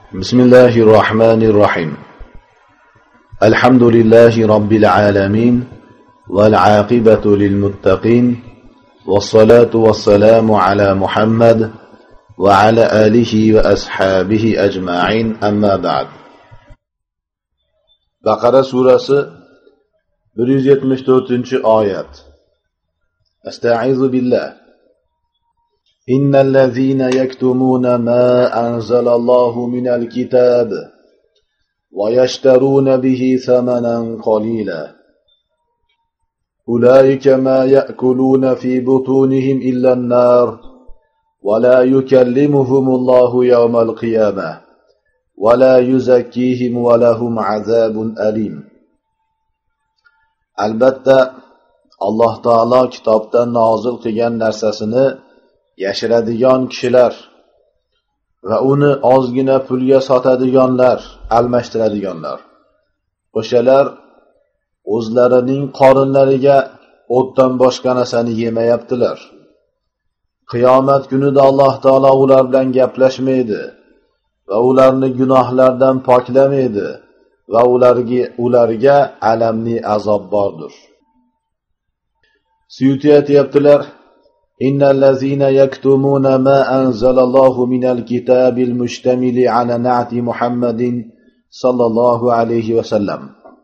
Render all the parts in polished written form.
بسم الله الرحمن الرحيم الحمد لله رب العالمين والعاقبة للمتقين والصلاة والسلام على محمد وعلى آله وأصحابه أجمعين أما بعد بقرة سورة 174 آيات أستعيذ بالله إن الذين يكتمون ما أنزل الله من الكتاب ويشترون به ثمنا قليلا أولئك ما يأكلون في بطونهم إلا النار ولا يكلمهم الله يوم القيامة ولا يزكيهم ولهم عذاب أليم. Albatta Alloh taolo kitobdan nozil qilgan narsasini yashiradigan kishilar va uni ozgina pulga sotadiganlar, almashtiradiganlar, o'shalar o'zlarining qorinlariga o'tdan boshqa narsani yemayaptilar. Qiyomat kunida Alloh taolo ular bilan gaplashmaydi va ularni gunohlardan poklamaydi va ularga alamli azob bordir. Suyuti aytibdilar: إن الذين يكتمون ما أنزل الله من الكتاب المشتمل على نعت محمد صلى الله عليه وسلم.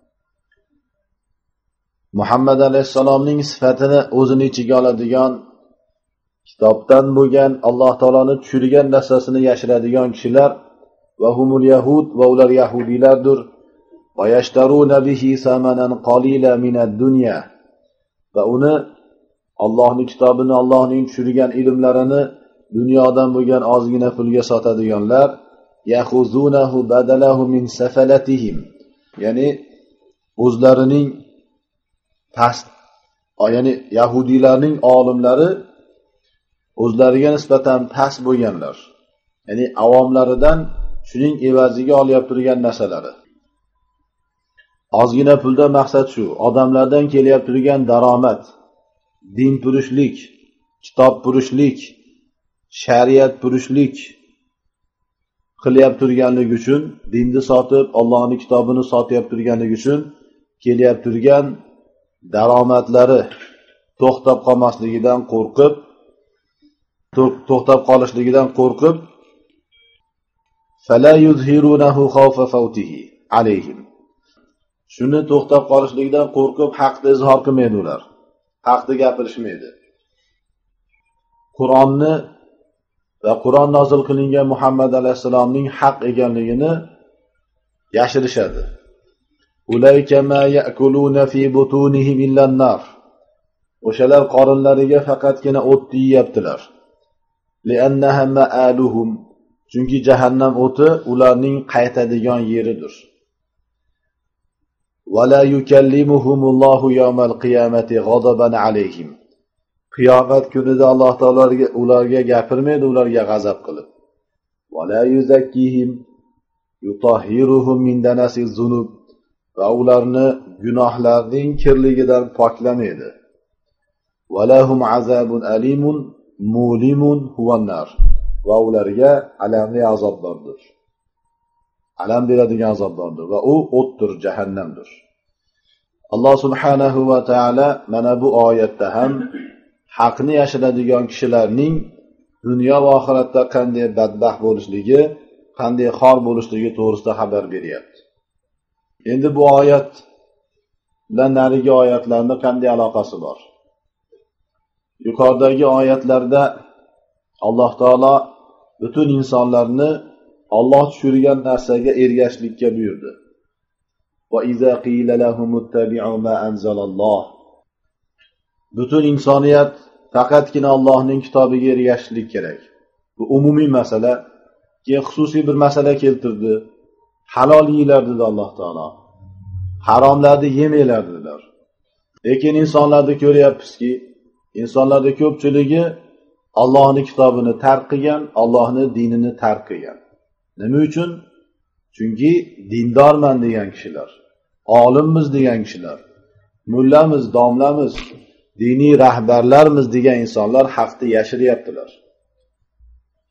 Muhammad alayhissalomning sifatini o'zini ichiga oladigan, kitobdan bo'lgan Alloh taoloning tushirgan narsasini yashiradigan kishilar va humul yahud va ular yahudiylardir. Va yashtaruna bihi samanan qalila minad dunya. Va uni Allohning kitobini, Allohning tushirgan ilmlarini dunyodan bo'lgan ozgina pulga sotadiganlar, yahuzunahu badalahu min safalatihim, ya'ni o'zlarining past, ya'ni yahudiylarning olimlari o'zlariga nisbatan past bo'lganlar, ya'ni avomlaridan shuning evaziga olyapti turgan narsalari. Ozgina puldan maqsad shu, odamlardan kelyapti turgan daromad, din purishlik, kitob purishlik, shariat purishlik qilyapti turganligi uchun, dinni sotib, Allohning kitobini sotyapti turganligi uchun kelyapti turgan daromadlari to'xtab qolishligidan qo'rqib, fala yuzhirunahu khawfa fawtihi alayhim. Shuni to'xtab qolishligidan qo'rqib haqni izhor qilmaydi ular. Haqni gapirishmaydi. Qur'onni va Qur'on nozil qilingan Muhammad alayhisalomning haq ekanligini yashirishadi. Ulayka ma ya'kuluna fi butunihim illa an-nar. O'shalar qorinlariga faqatgina o'tni yeyaptilar. Li'annaha ma'aluhum. Chunki jahannam o'ti ularning qaytadigan yeridir. وَلَا يُكَلِّمُهُمُ اللَّهُ يَوْمَ الْقِيَامَةِ غَضَبًا عَلَيْهِمْ. Qiyomat kunida Alloh taolo ularga gapirmaydi, ularga g'azab qilib. وَلَا يُزَكِّيهِمْ يُطَهِّرُهُمْ مِنْ دَنَسِ الذُّنُوبِ. Va ularni gunohlarning kirligidan poklamaydi. وَلَهُمْ عَذَابٌ أَلِيمٌ مُؤْلِمٌ هُوَ النَّارُ. Va ularga alamli azob bordir. Alam beradigan azob bordir va u o'tdir, jahannamdir. Alloh subhanahu va taala mana bu oyatda ham haqni yashiradigan kishilarning dunyo va oxiratda qanday badbaxt bo'lishligi, qanday xor bo'lishligi to'g'risida xabar beryapti. Endi bu oyat bilan narigi oyatlarning qanday aloqasi bor? Yuqoridagi oyatlarda Alloh taolo butun insonlarni Alloh tushirgan narsaga ergashishlikka buyurdi. Va iza qila lahum ittabi'u ma anzalalloh. Butun insoniyat faqatgina Allohning kitobiga ergashishlik kerak. Bu umumiy masala. Keyin xususiy bir masala keltirdi. Halol yeylar dedi Alloh taolo. Haromlarni yemanglar dedilar. Lekin insonlarda ko'ryapmizki, insonlarda ko'pchiligi Allohning kitobini tark qilgan, Allohning dinini tark qilgan. Nima uchun? Chunki dindorman degan kishilar, olimmiz degan kishilar, mullamiz, domlamiz, diniy rahbarlarmiz degan insonlar haqni yashiryaptilar.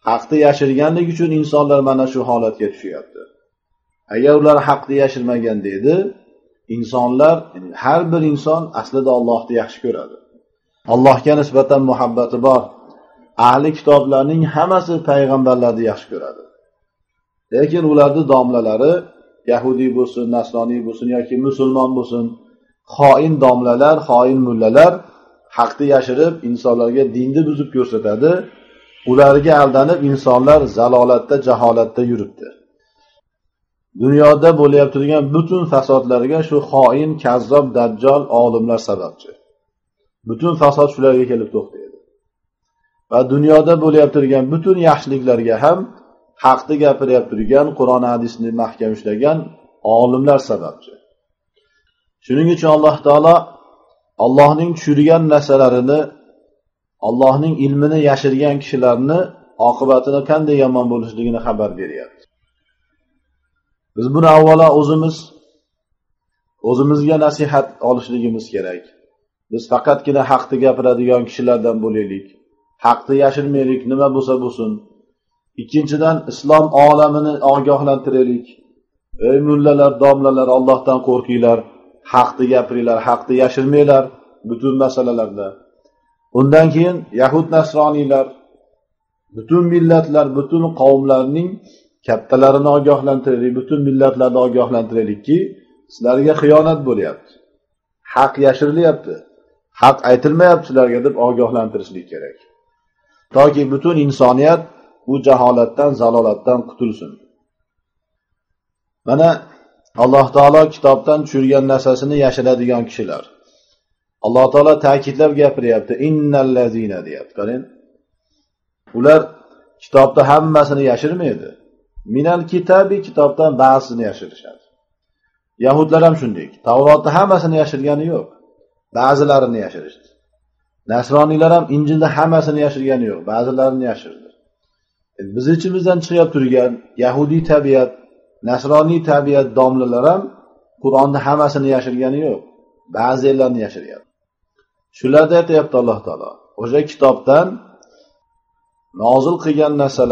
Haqni yashirganlik uchun insonlar mana shu holatga tushyapti. Agar ular haqni yashirmaganda edi, insonlar, har bir inson aslida Allohni yaxshi ko'radi. Allohga nisbatan muhabbati bor. Ahli kitoblarning hammasi payg'ambarlarni yaxshi ko'radi. Lekin ularning domlalari, Yahudi bo'lsin, Nasroniy bo'lsin yoki musulmon bo'lsin, xoin domlalar, xoin mullalar haqni yashirib, insonlarga dinni buzib ko'rsatadi. Ularga aldanib insonlar zalolatda, jaholatda yuribdi. Dunyoda bo'lib turgan butun fasodlarga shu xoin, kazzob, dajjal olimlar sababchi. Butun fasod shularga kelib to'xtaydi. Va dunyoda bo'lib turgan butun yaxshiliklarga ham haqni gapirib turgan, Qur'on hadisni mahkam ushlagan olimlar sababchi. Shuning uchun Alloh taolo Allohning tushirgan narsalarini, Allohning ilmini yashirgan kishilarni oqibatini qanday yomon bo'lishligini xabar beryapti. Biz buni avvalo o'zimizga nasihat olishligimiz kerak. Biz faqatgina haqni gapiradigan kishilardan bo'laylik. Haqni yashirmaylik, nima bo'lsa bo'lsin. Ikkinchidan, islom olamini ogohlantiraylik. Ey mullalar, domlalar, Allohdan qo'rqinglar, haqni gapiringlar, haqni yashirmanglar butun masalalarda. Undan keyin Yahud nasroniylar, butun millatlar, butun qavmlarning kattalarini ogohlantiraylik, butun millatlarni ogohlantiraylikki, sizlarga xiyonat bo'lyapti. Haq yashirilyapti. Haq aytilmayapti sizlarga deb ogohlantirishlik kerak. Toki butun insoniyat bu jaholatdan, zalolatdan qutulsin. Mana Alloh taolo kitobdan tushirgan narsasini yashiradigan kishilar. Alloh taolo ta'kidlab gapiryapti. Innallazina deyapti. Qarang. Ular kitobda hammasini yashirmaydi. Minal kitabi, kitobdan ba'zisini yashirishadi. Yahudlar ham shunday. Tavrotda hammasini yashirgani yo'q. Ba'zilarini yashirishdi. Nasroniylar ham Injilda hammasini yashirgani yo'q, ba'zilarini yashirdi. Biz ichimizdan chiqib turgan Yahudi tabiat, Nasroniy tabiat domlalar ham Qur'onda hammasini yashirgani yo'q, ba'zilarini yashiryapti. Shularda aytayapti Alloh taolo. O'sha kitobdan nozil qilgan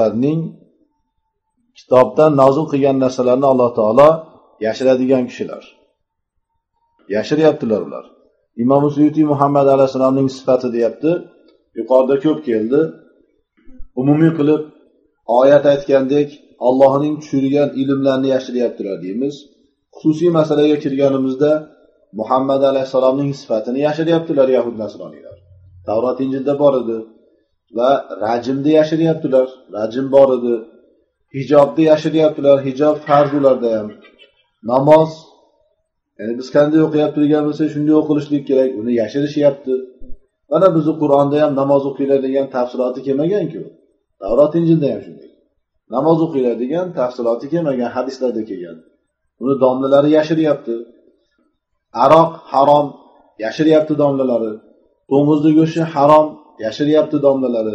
narsalarni Alloh taolo yashiradigan kishilar. Yashiryaptilar ular. Imom Suyuti Muhammad alayhisolamning sifati deyapti. Yuqorida ko'p keldi. Umumiy qilib oyat aytgandek Allohning tushirgan ilmlarni yashiryaptilar deymiz. Xususiy masalaga kirganimizda Muhammad alayhisolamning sifatini yashiryaptilar Yahud nasroniylar. Tavrot Injilda bor edi va rajmni yashiryaptilar. Rajm bor edi. Hijobni yashiryaptilar. Hijob farz ularda ham. Namoz, ya'ni biz qanday o'qiyap turgan bo'lsa, shunday o'qilishlik kerak. Uni yashirishyapti. Mana bizni Qur'onda ham namoz o'qinglar degan tafsiloti kelmagan-ku. Tavrot Injilda ham shunday. Namoz o'qinglar degan tafsiloti kelmagan, hadislarda kelgan. Uni domlalari yashiryapti. Aroq harom, yashiryapti domlalari. To'ng'izni go'shti harom, yashiryapti domlalari.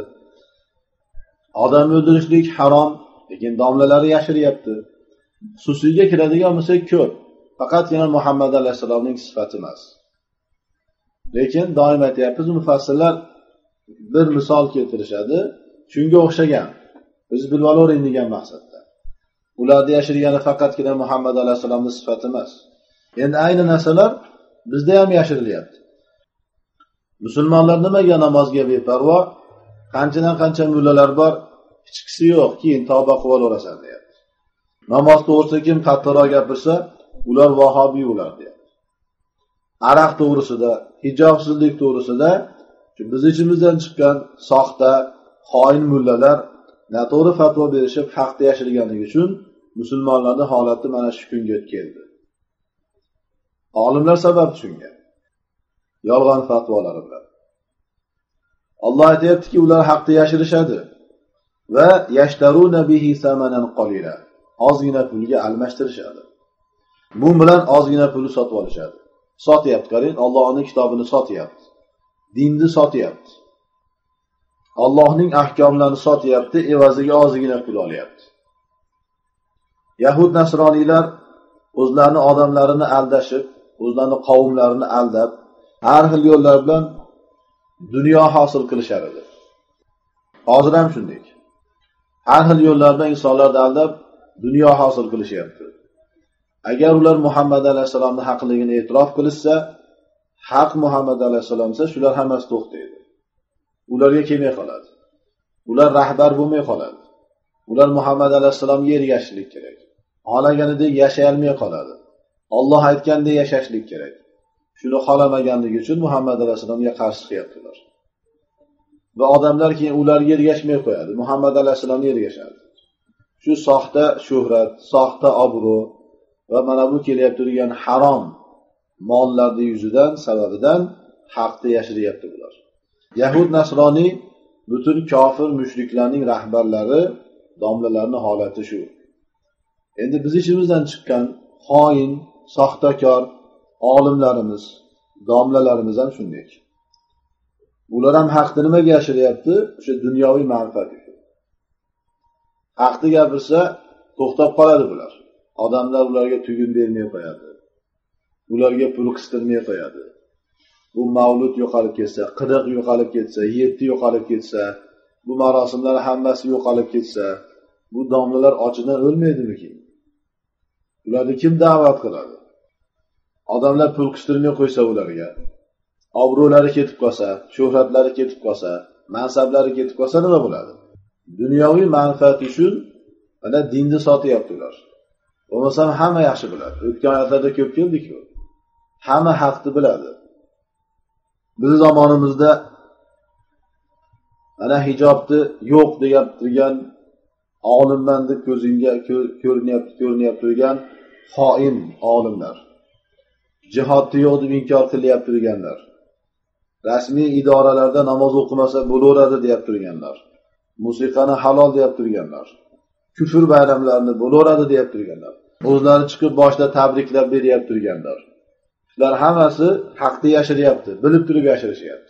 Odam o'ldirishlik harom, lekin domlalari yashiryapti. Xususiyga kiradigan bo'lsak ko'p. Faqatgina Muhammad alayhisolamning sifati emas. Lekin doim aytayapmiz, mufassirlar bir misol keltirishadi, shunga o'xshagan. Biz bilib olavering degan maqsadda. Ularda yashirgani faqatgina Muhammad alayhisolamning sifati emas. Endi ayni narsalar bizda ham yashirilyapti. Musulmonlar nimaga namozga beparvo? Qancha mullalar bor, hechqisi yo'q, keyin tavba qilib olasan deyapti. Namoz to'g'risida kim qattiqroq gapirsa, ular vahobiy ular deyapti. Aroq to'g'risida, hijobsizlik to'g'risida biz ichimizdan chiqqan soxta, xoin mullalar noto'g'ri fatvo berishib, haqni yashirganligi uchun musulmonlarning holati mana shu kunga keldi. Olimlar sabab shunga. Yolg'on fatvolari bilan. Alloh aytayaptiki, ular haqni yashirishadi va yashtaruna bihi samanan qalila. Ozgina pulga almashtirishadi. Bu bilan ozgina pulni sotib olishadi. Sotyapti, qarang, Allohning kitobini sotyapti. Dinni sotyapti. Allohning ahkomlarini sotyapti, evaziga ozgina pul olyapti. Yahud nasroniylar o'zlarini odamlarini aldashib, o'zlarini qavmlarini aldab, har xil yo'llar bilan dunyo hosil qilishar edi. Hozir ham shunday. har xil yo'llarda insonlarni aldab dunyo hosil qilishyapti. Agar ular Muhammad alayhisalomning haqligini e'tirof qilishsa, haq Muhammad alayhisalom esa shular hammasi to'xtaydi. Ularga kelmay qoladi. Ular rahbar bo'lmay qoladi. Ular Muhammad alayhisalomga ergashishlik kerak. Xohlaganidek yashay olmay qoladi. Alloh aytgandek yashashlik kerak. Shuni xohlamaganligi uchun Muhammad alayhisalomga qarshi chiqyaptilar. Va odamlar keyin ularga ergashmay qo'yadi. Muhammad alayhisalomga ergashadi. Shu soxta shuhrat, soxta obro' va mana bu kelyapti turgan harom mollarning yuzidan sababidan haqni yashiryapti bular. Yahud Nasroniy butun kofir mushriklarning rahbarlari, domlalarining holati shu. Endi biz ishimizdan chiqqan xoin, soxtakor olimlarimiz, domlalarimiz ham shunday. Ular ham haqni nimaga yashiryapti? O'sha dunyoviy manfaat uchun. Haqni gapirsa to'xtab qoladi bular. Odamlar ularga tugun bermay qo'yadi. Ularga pul qistirmay qo'yadi. Bu mavlud yo'qolib ketsa, qidiq yo'qolib ketsa, yetti yo'qolib ketsa, bu marosimlar hammasi yo'qolib ketsa, bu domlalar ochidan o'lmaydimikin? Ularni kim da'vat qiladi? Odamlar pul qistirmay qo'ysa ularga, obro'lari ketib qolsa, shuhratlari ketib qolsa, mansablari ketib qolsa nima bo'ladi? Dunyoviy manfaat uchun mana dinni sotyapti ular. Bo'lmasam hamma yaxshi biladi. O'tgan oyatlarda ko'p keldik-ku. Hamma haqni biladi. Biz zamonimizda mana hijobni yo'q deb turgan, olimman deb ko'zingga ko'rinyapti turgan xoin olimlar. Jihodni yo'q deb inkor qilyapti turganlar. Rasmiy idoralarda namoz o'qimasa bo'laveradi deb turganlar. Musiqani halol deb turganlar. Kufr bayramlarini bo'laveradi deb turganlar. O'zlari chiqib boshda tabriklab beryapti turganlar. Ular hammasi haqni yashiryapti, bilib turib yashirishyapti.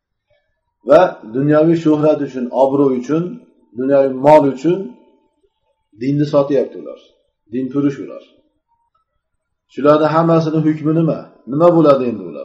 Va dunyoviy shuhrat uchun, obro' uchun, dunyoviy mol uchun dinni sotyapti ular. Din purish ular. Shularning hammasining hukmi nima? Nima bo'ladi endi ular?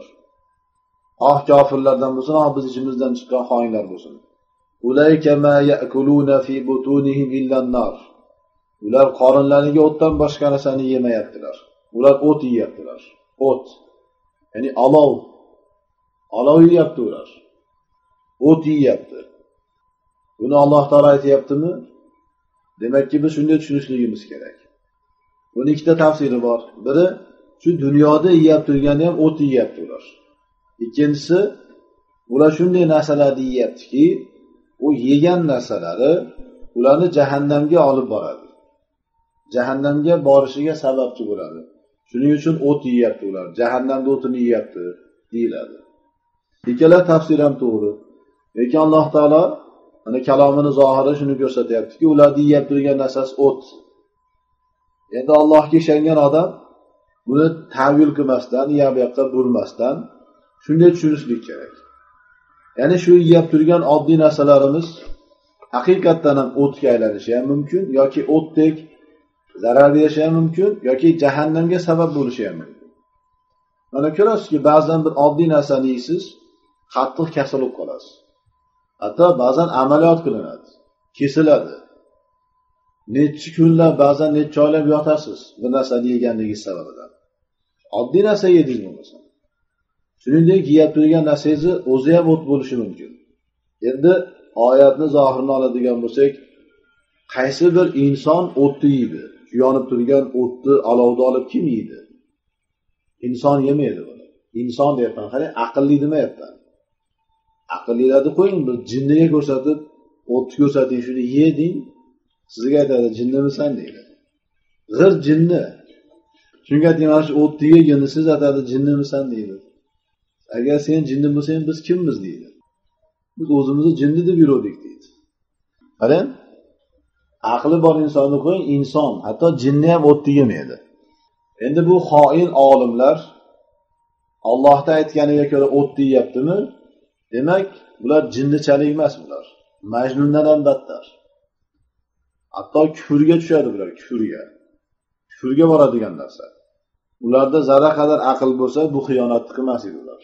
Kofirlardan bo'lsin, biz ichimizdan chiqqan xoinlar bo'lsin. Ulayka ma ya'kuluna fi butunihim illa an-nar. Ular qorinlariga o'tdan boshqa narsani yemayaptilar. Ular o't yeyaptilar. O't. Ya'ni olov. Olov yeyapti ular. O't yeyapti. Buni Alloh taolo aytayaptimi? Demakki biz shunday tushunishligimiz kerak. Buning ikkita tafsiri bor. Biri, shu dunyoda yeyib turgani ham o't yeyapti ular. Ikkinchisi, ular shunday narsalarni yeyaptiki, u yegan narsalari ularni jahannamga olib boradi. Jahannamga borishiga sababchi bo'ladi. Shuning uchun o't yeyapti ular. Jahannamda o'tini yeyapti deyiladi. Ikkala tafsir ham to'g'ri. Lekin Alloh taolo mana kalomini zohiri shuni ko'rsatyaptiki, ularni yeyib turgan narsasi o't. Endi Allohga ishongan odam buni ta'vil qilmasdan, bu yoqqa burmasdan shunday tushunishlik kerak. Ya'ni shu yeyib turgan oddiy narsalarimiz haqiqatdan ham o'tga aylanishi ham mumkin yoki o'tdek zarar berishi ham mumkin yoki jahannamga sabab bo'lishi ham mumkin. Mana ko'rasizki, ba'zan bir oddiy narsani yeysiz, qattiq kasal bo'lib qolasiz. Hatto ba'zan amaliyot qilinadi, kesiladi. Necha kunlar, ba'zan necha oylar yotasiz bir narsani yeganligingiz sababidan. Oddiy narsa yedingiz bo'lmasa. Shuningdek, yeyib turgan narsangiz o'zi ham o't bo'lishi mumkin. Endi oyatni zohirini oladigan bo'lsak, qaysi bir inson o'tni yeydi? Yonib turgan o'tni olovda olib kim yeydi? Inson yemaydi buni. Inson deyapman, qarang, aqlli demayapman. Aqllilarni qo'ying, bir jinniga ko'rsatib, o'tni ko'rsating, shuni yeding, sizga aytadi, jinnimisan deydi. G'ir jinni. Shunga aytgan shu o'tni yegin, siz aytadi, jinnimisan deydi. Agar sen jinni bo'lsang, biz kimmiz deydi. Biz o'zimizni jinni deb yurdik deydi. Qarang, aqli bor insonni qo'ying, inson, hatto jinni ham o'tni yemaydi. Endi bu xoin olimlar Allohda aytganiga ko'ra o'tni yeyaptimi? Demak, bular jinnichalik emas bular. Majnundan ham battar. Hatto kufrga tushadi bular, kufrga. Kufrga boradigan narsa. Ularda zarra qadar aql bo'lsa, bu xiyonatni qilmas edi ular.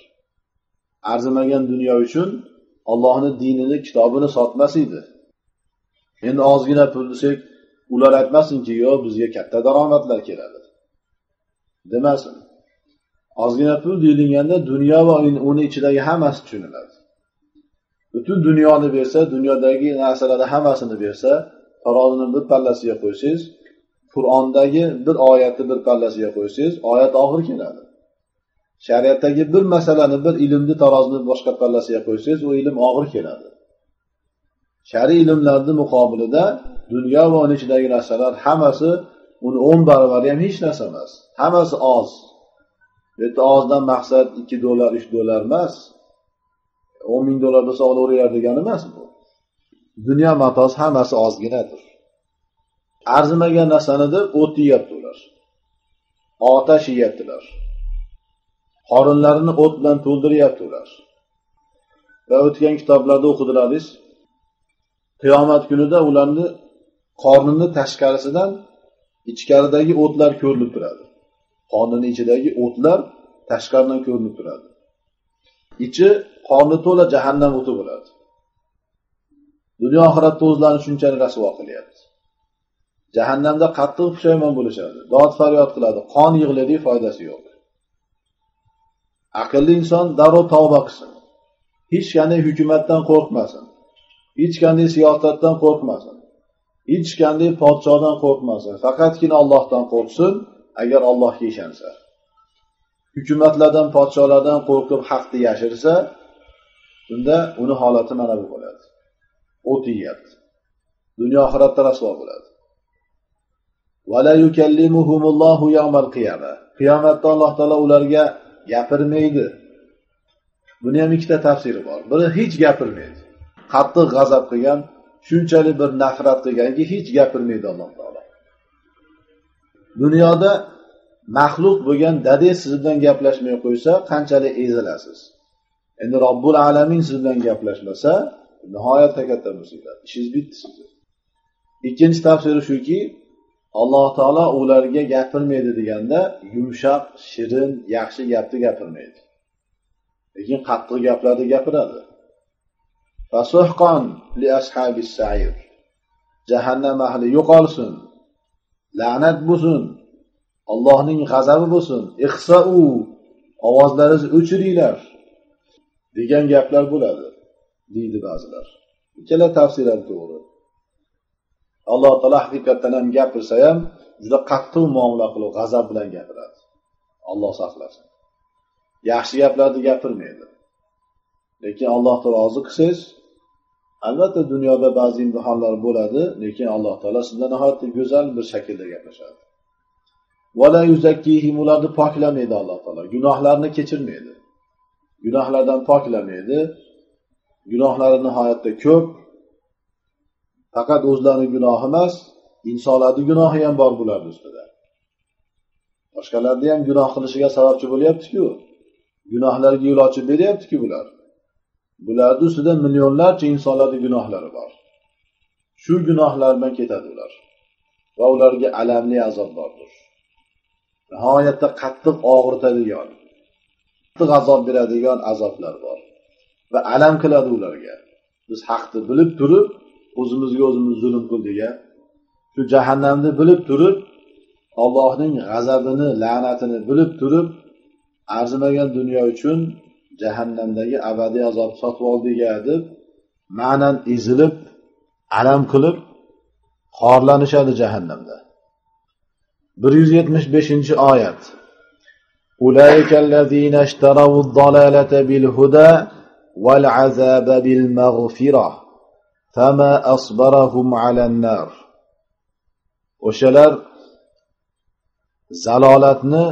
Arzimagan dunyo uchun Allohning dinini, kitobini sotmas edi. Endi ozgina pul desak, ular aytmasinki, "Yo, bizga katta daromadlar keladi." Demasin. Ozgina pul deyilganda dunyo va uni ichidagi hammasi tushuniladi. Butun dunyoni bersa, dunyodagi narsalarni hammasini bersa, tarozining bir pallasiga qo'ysangiz, Qur'ondagi bir oyatni bir pallasiga qo'ysangiz, oyat og'ir keladi. Shariatdagi bir masalani, bir ilmni tarozining boshqa pallasiga qo'ysangiz, u ilm og'ir keladi. Shariy ilmlarning muqobilida dunyo va uning ichidagi narsalar hammasi uni 10 barobar ham hech narsa emas. Hammasi oz. Bu yerda ozdan maqsad $2, $3 emas. $10,000 bo'lsa olaverar degani emas bu. Dunyo matosi hammasi ozginadir. Arzimagan narsani deb o't yeyapti ular. Otash yeyaptilar. Qorinlarini o't bilan to'ldiryapti ular. Va o'tgan kitoblarda o'qidilaringiz, qiyomat kunida ularni qornini tashqarisidan ichkaridagi o'tlar ko'rinib turadi. Qornining ichidagi o'tlar tashqaridan ko'rinib turadi. Ichi qorni to'la jahannam o'ti bo'ladi. Dunyo oxiratda o'zlarini shunchalik rasvo qilyapti. Jahannamda qattiq pushaymon bo'lishadi. Dod faryod qiladi, qon yig'iladi, foydasi yo'q. Aqlli inson darrov tavba qilsin. Hech qanday hukumatdan qo'rqmasin. Hech qanday siyosatdan qo'rqmasin. Hech qanday podshodan qo'rqmasin. Faqatgina Allohdan qo'rqsin, agar Allohga ishonsa. Hukumatlardan, podsholardan qo'rqib haqni yashirsa, unda uni holati mana bu bo'ladi. O't yeyapti. Dunyo oxiratda rasvo bo'ladi. Wala yukallimuhumullohu yawmal qiyamah. Qiyomatda Alloh taolo ularga gapirmaydi. Buni ham ikkita tafsiri bor. Biri hech gapirmaydi. Qattiq g'azab qilgan, shunchalik bir nafrat qilganki hech gapirmaydi Alloh taolo. Dunyoda maxluq bo'lgan dadang siz bilan gaplashmay qo'ysa, qanchalik ezilasiz. Endi Robbul alamin siz bilan gaplashmasa, nihoyatda katta musibat. Ishingiz bitdi sizning. Ikkinchi tafsiri shuki, Alloh taolo ularga gapirmaydi deganda, yumshoq, shirin, yaxshi gapni gapirmaydi. Lekin qattiq gaplarni gapiradi. Fasuhqan li ashabis sa'ir. Jahannam ahli yo'qolsin. La'nat bo'lsin. Allohning g'azabi bo'lsin. Ihsa'u, ovozlaringizni o'chiringlar degan gaplar bo'ladi, deydi ba'zilar. Ikkala tafsir ham to'g'ri. Alloh taolo haqiqatan ham gapirsa ham juda qattiq muomala qilib, g'azab bilan gapiradi. Alloh saqlasin. Yaxshi gaplarni gapirmaydi. Lekin Allohga rozi qilsangiz, albatta dunyoda ba'zi imtihonlar bo'ladi, lekin Alloh taolo sizdan nihoyatda go'zal bir shaklda gaplashadi. Wala yuzakkihim, ularni poklamaydi Alloh taolo, gunohlarni kechirmaydi. Gunohlardan poklamaydi. Gunohlari nihoyatda ko'p. Faqat o'zlarining gunohi emas, insonlarning gunohi ham bor bularning ustida. Boshqalarning ham gunoh qilishiga sababchi bo'lyapti-ku. Gunohlarga yo'l ochib beryapti-ku bular. Bularning ustida millionlarcha insonlarning gunohlari bor. Shu gunohlar bilan ketadi ular. Va ularga alamli azob bordir. Nihoyatda qattiq og'ritadigan, qattiq azob beradigan azoblar bor. Va alam qiladi ularga. Biz haqni bilib turib, o'zimizga o'zimiz zulm qildik-a. Shu jahannamni bilib turib, Allohning g'azabini, la'natini bilib turib, arzimagan dunyo uchun jahannamdagi abadiy azob sotib oldik-a deb ma'nan ezilib, alam qilib xorlanishadi jahannamda. 175-oyat. Ulaikallazina ishtarawud-dalalata bil-huda wal-azaba bil-maghfirah. Fama asbarahum alan-nar. O'shalar zalolatni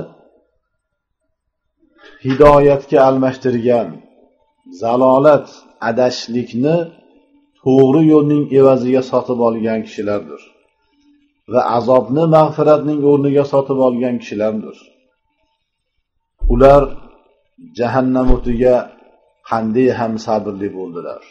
hidoyatga almashtirgan, zalolat, adashlikni to'g'ri yo'lning evaziga sotib olgan kishilardir. Va azobni mag'firatning o'rniga sotib olgan kishilardir. Ular jahannam o'tiga qanday ham sabrli bo'ldilar.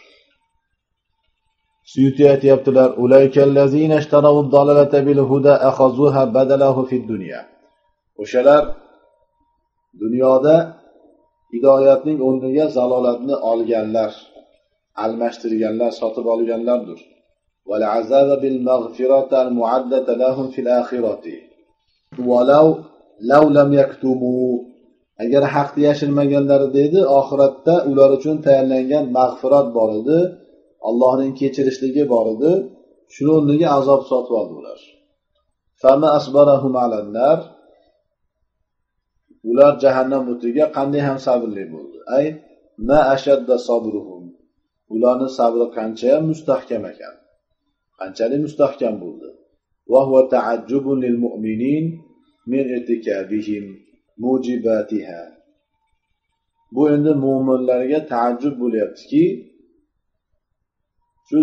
Suyuti aytibdilar, ulaykallazina ishtarawud-dalalata bil-huda akhazuha badalahu fid-dunya. O'shalar dunyoda hidoyatning o'rniga zalolatni olganlar, almashtirganlar, sotib olganlardir. والعذاب بالمغفرة المعدة لهم في الآخرة ولو لم يكتموا agar haqni yashirmaganlarida edi oxiratda ular uchun tayyorlangan mag'firat bor edi, Allohning kechirishligi bor edi, shuni o'rniga azob sotib oldilar. Fama asbarahum alannar, ular jahannam o'tiga qanday ham sabrli bo'ldi. Ay ma ashadda sabruhum, ularning sabri qancha mustahkam ekan, qanchalik mustahkam bo'ldi. Va huwa ta'ajjubun lil mu'minin min irtikabihim mujibatiha. Bu endi mu'minlarga ta'ajjub bo'lyaptiki, shu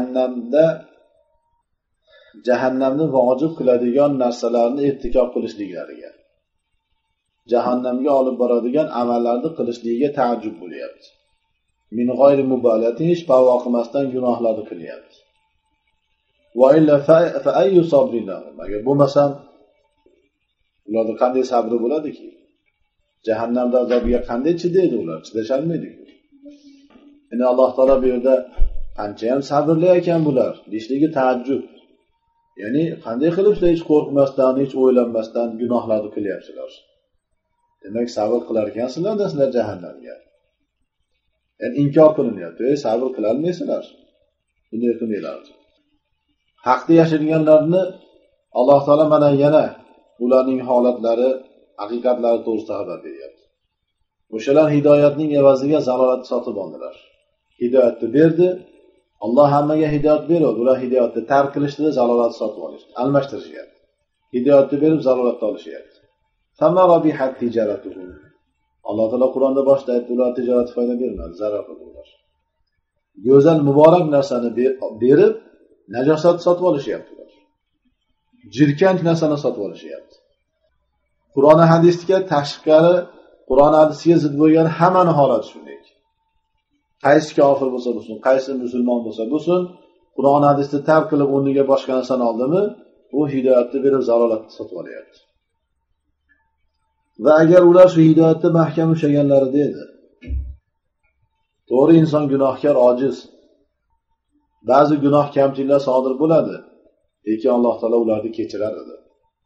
jahannamni vojib qiladigan narsalarni irtikob qilishliklariga, jahannamga olib boradigan amallarni qilishligiga ta'ajjub bo'lyapti. Min g'ayri mubalati, hech parvo qilmasdan gunohlarni qilyapti. Va illa fa ayyu sabrin lahum, agar bo'lmasam ularda qanday sabri bo'ladiki? Jahannamda azobiga qanday chidaydi ular? Chidasholmaydi-ku. Endi Alloh taolo bu yerda qancha ham sabrli ekan bular, deyishligi ta'ajjub. Ya'ni qanday qilib sizlar hech qo'rqmasdan, hech o'ylanmasdan gunohlarni qilyapsizlar? Demak, sabr qilar ekansizlar-da sizlar jahannamga. Ya'ni inkor qilinyapti. Sabr qila olmaysizlar. Bunday qilmanglar. Haqni yashirganlarni Alloh taolo mana yana ularning holatlari, haqiqatlari to'g'risida xabar beryapti. O'shalar hidoyatning evaziga zalolatni sotib oldilar. Hidoyatni berdi, Alloh hammaga hidoyat beradi. Ular hidoyatni tark qilishdi, zalolatni sotib olishdi, almashtirishyapti. Hidoyatni berib zalolatni olishyapti. Fama rabihat tijaratuhum. Alloh taolo Qur'onda boshida aytdi, ular tijorat foyda bermadi, zarar qildilar. Go'zal muborak narsani berib najosat sotib olishyapti. Jirkanch narsani sotib olishyapti. Qur'on hadisga tashqari, Qur'on hadisiga zid bo'lgan hammani holati shunday. Qaysi kofir bo'lsa bo'lsin, qaysi musulmon bo'lsa bo'lsin, Qur'on hadisni tark qilib o'rniga boshqa narsani oldimi, u hidoyatni berib zalolatni sotib olyapti. Va agar ular shu hidoyatda mahkam ushlaganlarida edi. To'g'ri, inson gunohkor, ojiz. Ba'zi gunoh kamchiliklar sodir bo'ladi. Lekin Alloh taolo ularni kechirar edi.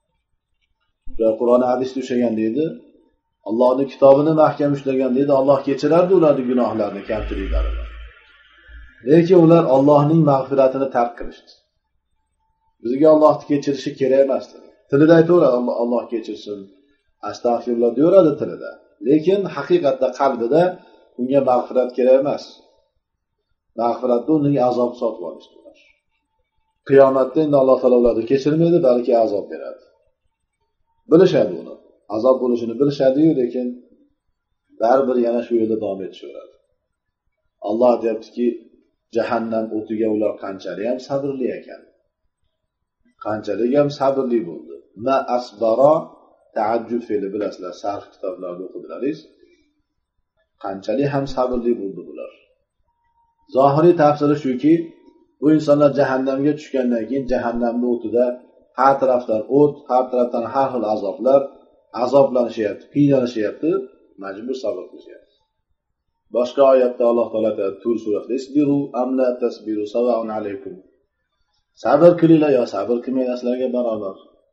Va Qur'on hadisda ushlagan deydi, Allohning kitobini mahkam ushlagan deydi, Alloh kechirardi ularning gunohlarini, kamchiliklarini. Lekin ular Allohning mag'firatini tark qilishdi. Bizga Allohni kechirishi kerak emas. Tilida aytaveradi, Alloh kechirsin, astag'firulloh deyveradi tilida. Lekin haqiqatda qalbida unga mag'firat kerak emas. Mag'firatni uning azob sotib olishdi. Qiyomatda endi Alloh taolo ularni kechirmaydi, balki azob beradi. Bilishadi uni. Azob bo'lishini bilishadi-yu, lekin baribir yana shu yo'lda davom etishaveradi. Alloh aytibdiki, jahannam o'tiga ular qanchalik ham sabrli ekan. Qanchalik ham sabrli bo'ldi. Ma asbara ta'ajjub fe'li bilasizlar, sarf kitoblarda o'qidilaringiz. Qanchalik ham sabrli bo'ldi bular. Zohiriy tafsiri shuki, bu insonlar jahannamga tushgandan keyin jahannamning o'tida har tarafdan o't, har tarafdan har xil azoblanishyapti, qiynalishyapti, majbur sabr qilishyapti. Boshqa oyatda Alloh taolo aytadi, Tur surasida, "Isbiru am la tasbiru sawa'un alaykum." Sabr qilinglar yo sabr qilmanglar, sizlarga barobar.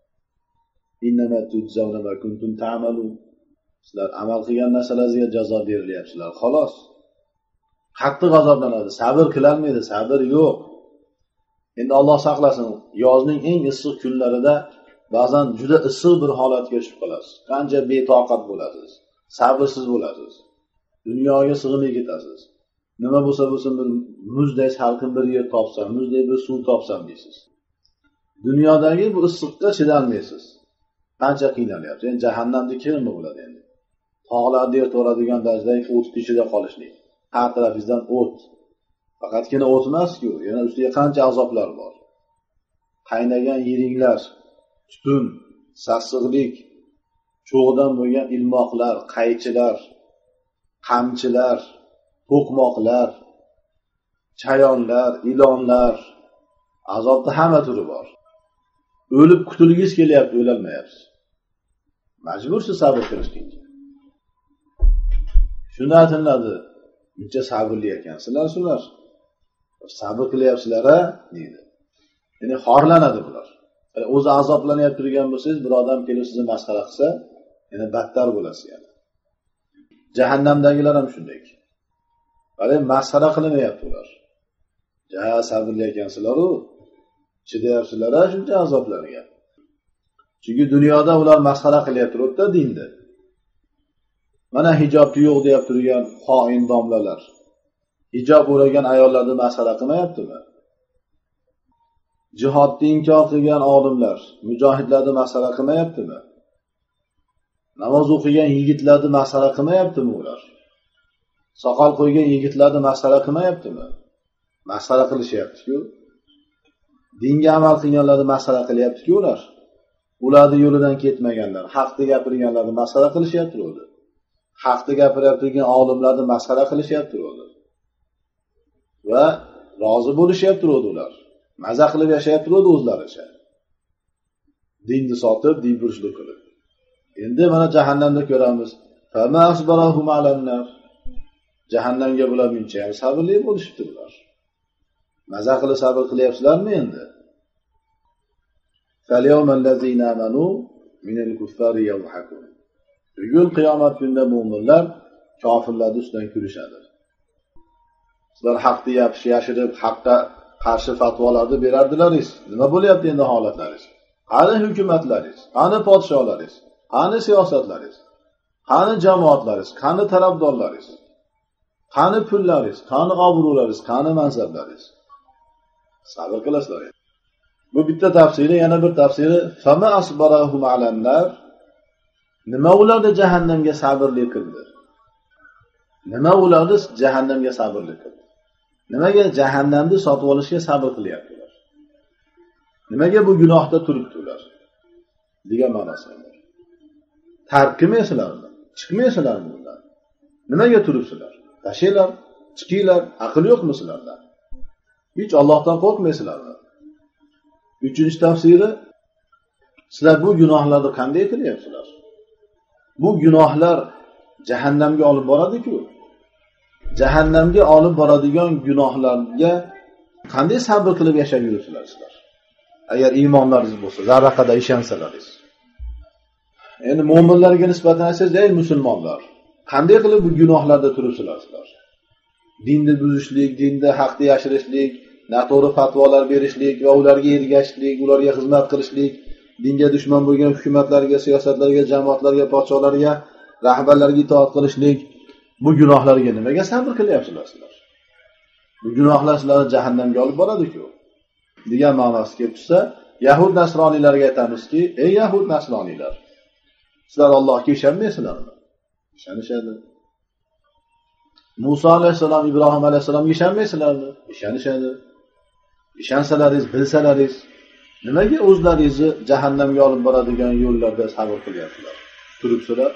Innama tujzauna ma kuntum ta'malun. Sizlar amal qilgan narsalaringizga jazo berilyapsizlar, xolos. Qattiq azoblanadi, sabr qilolmaydi, sabr yo'q. Endi Alloh saqlasin, yozning eng issiq kunlarida ba'zan juda issiq bir holatga tushib qolasiz. Qancha betoqat bo'lasiz, sabrsiz bo'lasiz. Dunyoga sig'may ketasiz. Nima bo'lsa bo'lsin, bir muzday salqin bir yer topsam, muzday bir suv topsam deysiz. Dunyodagi bu issiqqa chidolmaysiz. Qancha qiynalyapti. Endi jahannamda nima bo'ladi endi? Tog'larda yertoradigan darajadagi o't ichida qolishlik. Har tarafingizdan o't. Faqatgina o't emas-ku, yana ustiga qancha azoblar bor. Qaynagan yeringlar, tutun, sassiqlik, cho'g'dan bo'lgan ilmoqlar, qaychilar, qamchilar, to'qmoqlar, chayonlar, ilonlar, azobda hamma turi bor. O'lib qutulgingiz kelyapti, o'lolmayapsiz. Majbursiz sabr qilishga. Shunda aytiladi, buncha sabrli ekansizlar sizlar. Sabr qilyapsizlar-a, deydi. Ya'ni xorlanadi bular. O'zi azoblanayotib turgan bo'lsangiz, bir odam kelib sizni masxara qilsa, yana battar bo'lasiz yani. Jahannamdagilar ham shunday. Hali masxara qilinyapti ular. Sabrli ekansizlar-ku, chidayapsizlar shuncha azoblarga. Chunki dunyoda ular masxara qilyapti o'tda dinda. Mana hijobni yo'q deb turgan xoin domlalar, hijob o'ragan ayollarni masxara qilmayaptimi? Jihodni inkor qilgan olimlar, mujohidlarni masxara qilmayaptimi? Namoz o'qigan yigitlarni masxara qilmayaptimi ular? Soqol qo'ygan yigitlarni masxara qilmayaptimi? Masxara qilishyapti-ku. Dinga amal qilganlarni masxara qilyapti-ku ular. Ularning yo'lidan ketmaganlar, haqni gapirganlarni masxara qilishyapti o'zi. Haqni gapirib turgan olimlarni masxara qilishyapti o'zi. Va rozi bo'lishyapti ular. Maza qilib yashayapti o'zlaricha. Dinni sotib, din burishlik qilib. Endi mana jahannamda ko'ramiz. Fama asbarahum alannar. Jahannamga bular buncha ham sabrli bo'lishibdi ular. Maza qilib sabr qilyapsizlarmi endi? فَالْيَوْمَ الَّذِينَ آمَنُوا مِنَ الْكُفَّارِ يَضْحَكُونَ. Bugun qiyomat kunida mu'minlar kofirlarning ustidan kulishadi. Sizlar haqni yashirib, haqqa qarshi fatvolarni berardilaringiz. Nima bo'lyapti endi holatlaringiz? Qani hukumatlaringiz? Qani podsholaringiz? Qani siyosatlaringiz? Qani jamoatlaringiz? Qani tarafdorlaringiz? Qani pullaringiz? Qani obro'laringiz? Qani mansablaringiz? Sabr qilasizlar. Bu bitta tafsiri, yana bir tafsiri fama asbarahum alannar. Nima ularni jahannamga sabrli qildi? Nima ularni jahannamga sabrli qildi? Nimaga jahannamni sotib olishga sabr qilyaptilar? Nimaga bu gunohda turibdilar? degan ma'nosi bor. Tark qilmaysizlarmi? Chiqmaysizlarmi bundan? Nimaga turibsizlar? Tashinglar, chiqinglar, aql yo'qmi sizlarda? Hech Allohdan qo'rqmaysizlarmi? Uchinchi tafsiri, sizlar bu gunohlarni qanday qilyapsizlar? Bu gunohlar jahannamga olib boradi-ku. Jahannamga olib boradigan gunohlarga qanday sabr qilib yashab yuribsizlar sizlar? Agar iymonlaringiz bo'lsa, zarra qadar ishonsalaringiz. Endi mu'minlarga nisbatan aytsangiz, ey musulmonlar, qanday qilib bu gunohlarda turibsizlar sizlar? Dinni buzishlik, dinda haqni yashirishlik, noto'g'ri fatvolar berishlik va ularga ergashishlik, ularga xizmat qilishlik, dinga dushman bo'lgan hukumatlarga, siyosatlarga, jamoatlarga, podsholarga, rahbarlarga itoat qilishlik, bu gunohlarga nimaga sabr qilyapsizlar sizlar? Bu gunohlar sizlarni jahannamga olib boradi-ku. degan ma'nosi kelib tursa, Yahud nasroniylarga aytamizki, ey Yahud nasroniylar, sizlar Allohga ishonmaysizlarmi? Ishonishadi. Musa alayhisalom, Ibrohim alayhisalomga ishonmaysizlarmi? Ishonishadi. Ishonsalaringiz, bilsalaringiz, nimaga o'zlaringizni jahannamga olib boradigan yo'llarda sabr qilyapsizlar? Turibsizlar.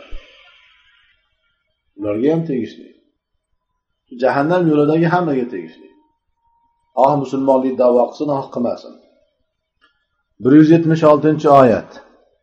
Ularga ham tegishli. Jahannam yo'lidagi hammaga tegishli. Musulmonlik da'vo qilsin, qilmasin. 176-oyat.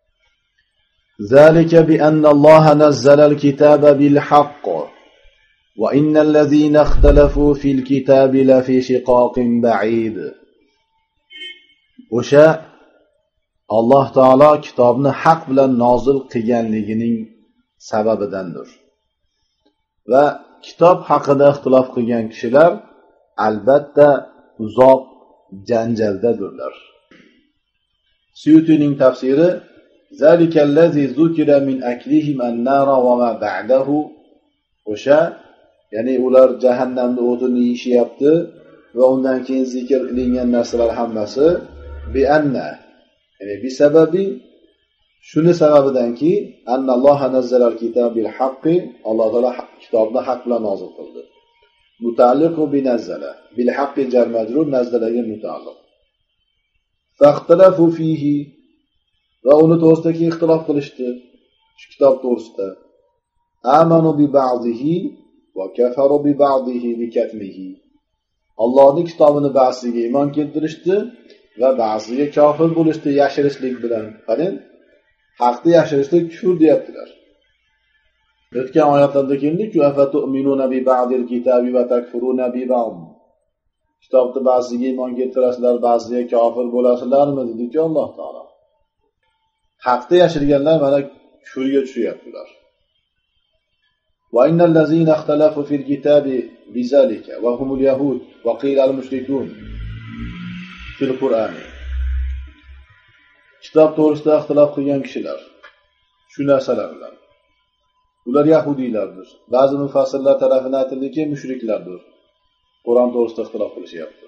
Zalika bi anna Alloha nazzala al-kitaba bil haqq va innal ladzina ikhtalafu fil kitabi la fi shiqaqin ba'id. O'sha Alloh taolo kitobni haq bilan nozil qilganligining sababidandir. Va kitob haqida ixtilof qilgan kishilar albatta uzoq janjaldadirlar. Suyutining tafsiri Zalikallazi zukira min aklihim an-nara wa ma ba'dahu. O'sha, ya'ni ular jahannamni o'tini yeyishyapti va undan keyin zikr qilingan narsalar hammasi bi anna, ya'ni bi sababi, shuni sababidanki annalloha nazzalal kitaba bil haqqi, Alloh taolo kitobni haq bilan nozil qildi. Mutaalliqu bi nazzala, bil haqqi jar majrur, nazzalaga mutaalliq. Faxtalafu fihi, va uni to'g'risida ixtilof qilishdi, shu kitob to'g'risida. Amanu bi ba'dihi va kafaru bi ba'dihi bi katmihi. Allohning kitobini ba'ziga iymon keltirishdi va ba'ziga kofir bo'lishdi yashirishlik bilan. Qarang, haqni yashirishlik kufr deyaptilar. O'tgan oyatlarda keldi-ku, afatu'minuna bi ba'dil kitabi va takfuruna bi ba'd. kitobda ba'ziga iymon keltirasizlar, ba'ziga kofir bo'lasizlarmi dedi-ku Alloh taolo. Haqda yashirganlar mana kufrga tushyaptilar. Va innal ladzina ikhtalafu fil kitabi bizalika va humul yahud va qila al mushrikun fil Qur'ani. Kitob to'g'risida ixtilof qilgan kishilar shu narsalar bilan ular yahudiylardir. Ba'zi mufassirlar tomonidan aytildiki, mushriklardir. Qur'on to'g'risida ixtilof qilishyapti.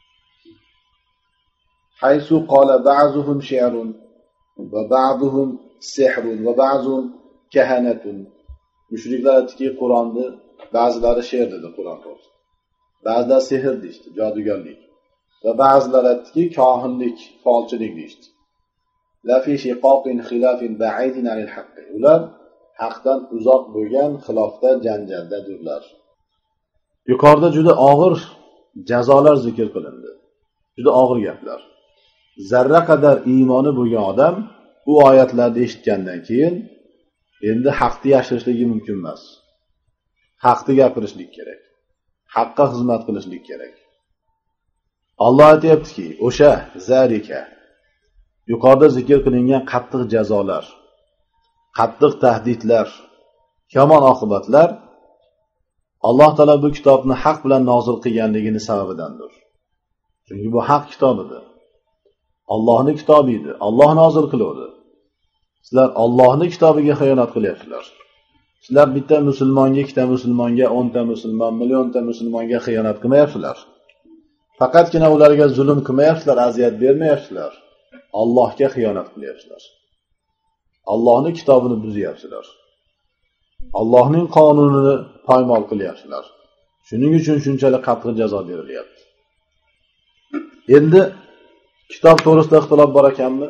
Haysu qala ba'zuhum shi'run va ba'zuhum sihrun va ba'zuhum kahanatun. Mushriklar aytdiki, Qur'onni ba'zilari she'r dedi Qur'on to'g'risida. Ba'zilar sehr deydi, jodugarlik. Va ba'zilar aytdiki, kohinlik, folchilik deydi. La fi shiqaqin khilafin ba'idin 'anil haqq. Ular haqdan uzoq bo'lgan xilofda janjaldadurlar. Yuqorida juda og'ir jazolar zikr qilindi. Juda og'ir gaplar. Zarra qadar iymoni bo'lgan odam bu oyatlarni eshitgandan keyin endi haqni yashirishligi mumkin emas. Haqni gapirishlik kerak. Haqqa xizmat qilishlik kerak. Alloh aytayaptiki, o'sha zarika yuqorida zikr qilingan qattiq jazolar, qattiq tahdidlar, yomon oqibatlar Alloh taolo bu kitobni haq bilan nozil qilganligini sababidandir. Chunki bu haq kitob edi. Allohning kitobi edi. Alloh nozil qildi. Sizlar Allohning kitobiga xiyonat qilyapsizlar. Sizlar bitta musulmonga, ikkita musulmonga, 10 ta musulmon, millionta musulmonga xiyonat qilmayapsizlar. Faqatgina ularga zulm qilmayapsizlar, aziyat bermayapsizlar. Allohga xiyonat qilyapsizlar. Allohning kitobini buzyapsizlar. Allohning qonunini poymol qilyapsizlar. Shuning uchun shunchalik qattiq jazo berilyapti. Endi kitob to'g'risida ixtilof bor ekanmi?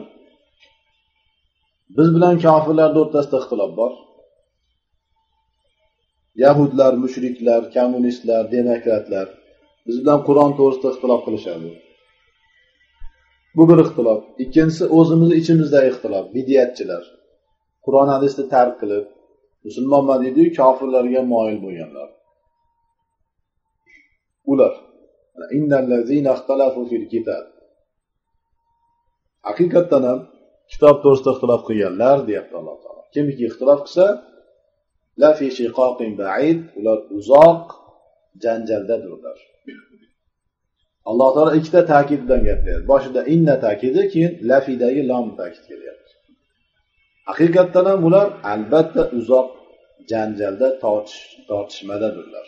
Biz bilan kofirlar o'rtasida ixtilof bor. Yahudlar, mushriklar, kommunistlar, demokratlar biz bilan Qur'on to'g'risida ixtilof qilishadi. Bu bir ixtilof. Ikkinchisi o'zimiz ichimizdagi ixtilof, bid'atchilar. Qur'on hadisni tark qilib, musulmonman deydi, kofirlarga moyil bo'lganlar. Ular innal ladzina ikhtalafu fil kitab. Haqiqatan ham kitob to'g'risida ixtilof qilganlar deyapti Alloh taolo. Kimki ixtilof qilsa, la fi shiqaqin ba'id, ular uzoq janjaldadurlar. Alloh taolo ikkita ta'kid bilan gapiryapti. Boshida inna ta'kidi, keyin lafidagi lam ta'kid kelyapti. Haqiqatan ham ular albatta uzoq janjalda tortishmadadurlar.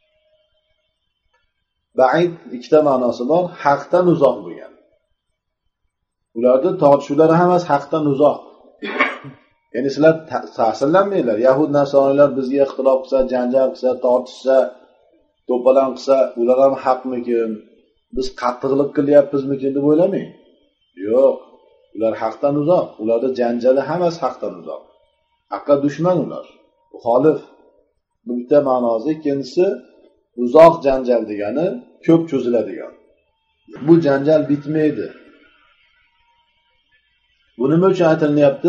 Ba'id ikkita ma'nosi bor, haqdan uzoq bo'lgan. Ularda tortishuvlari hammasi haqdan uzoq. Ya'ni sizlar ta'sirlanmanglar. Yahud nasroniylar bizga ixtilof qilsa, janjal qilsa, tortishsa, to'palan qilsa, ular ham haqmikin? Biz qattiqlik qilyapmizmikin deb o'ylamang. Yo'q, ular haqdan uzoq. Ularda janjali hammasi haqdan uzoq. Haqqa dushman ular. Muxolif. Bu bitta ma'nosi. Ikkinchisi uzoq janjal degani ko'p cho'ziladigan. Bu janjal bitmaydi. Bu nima uchun aytilyapti?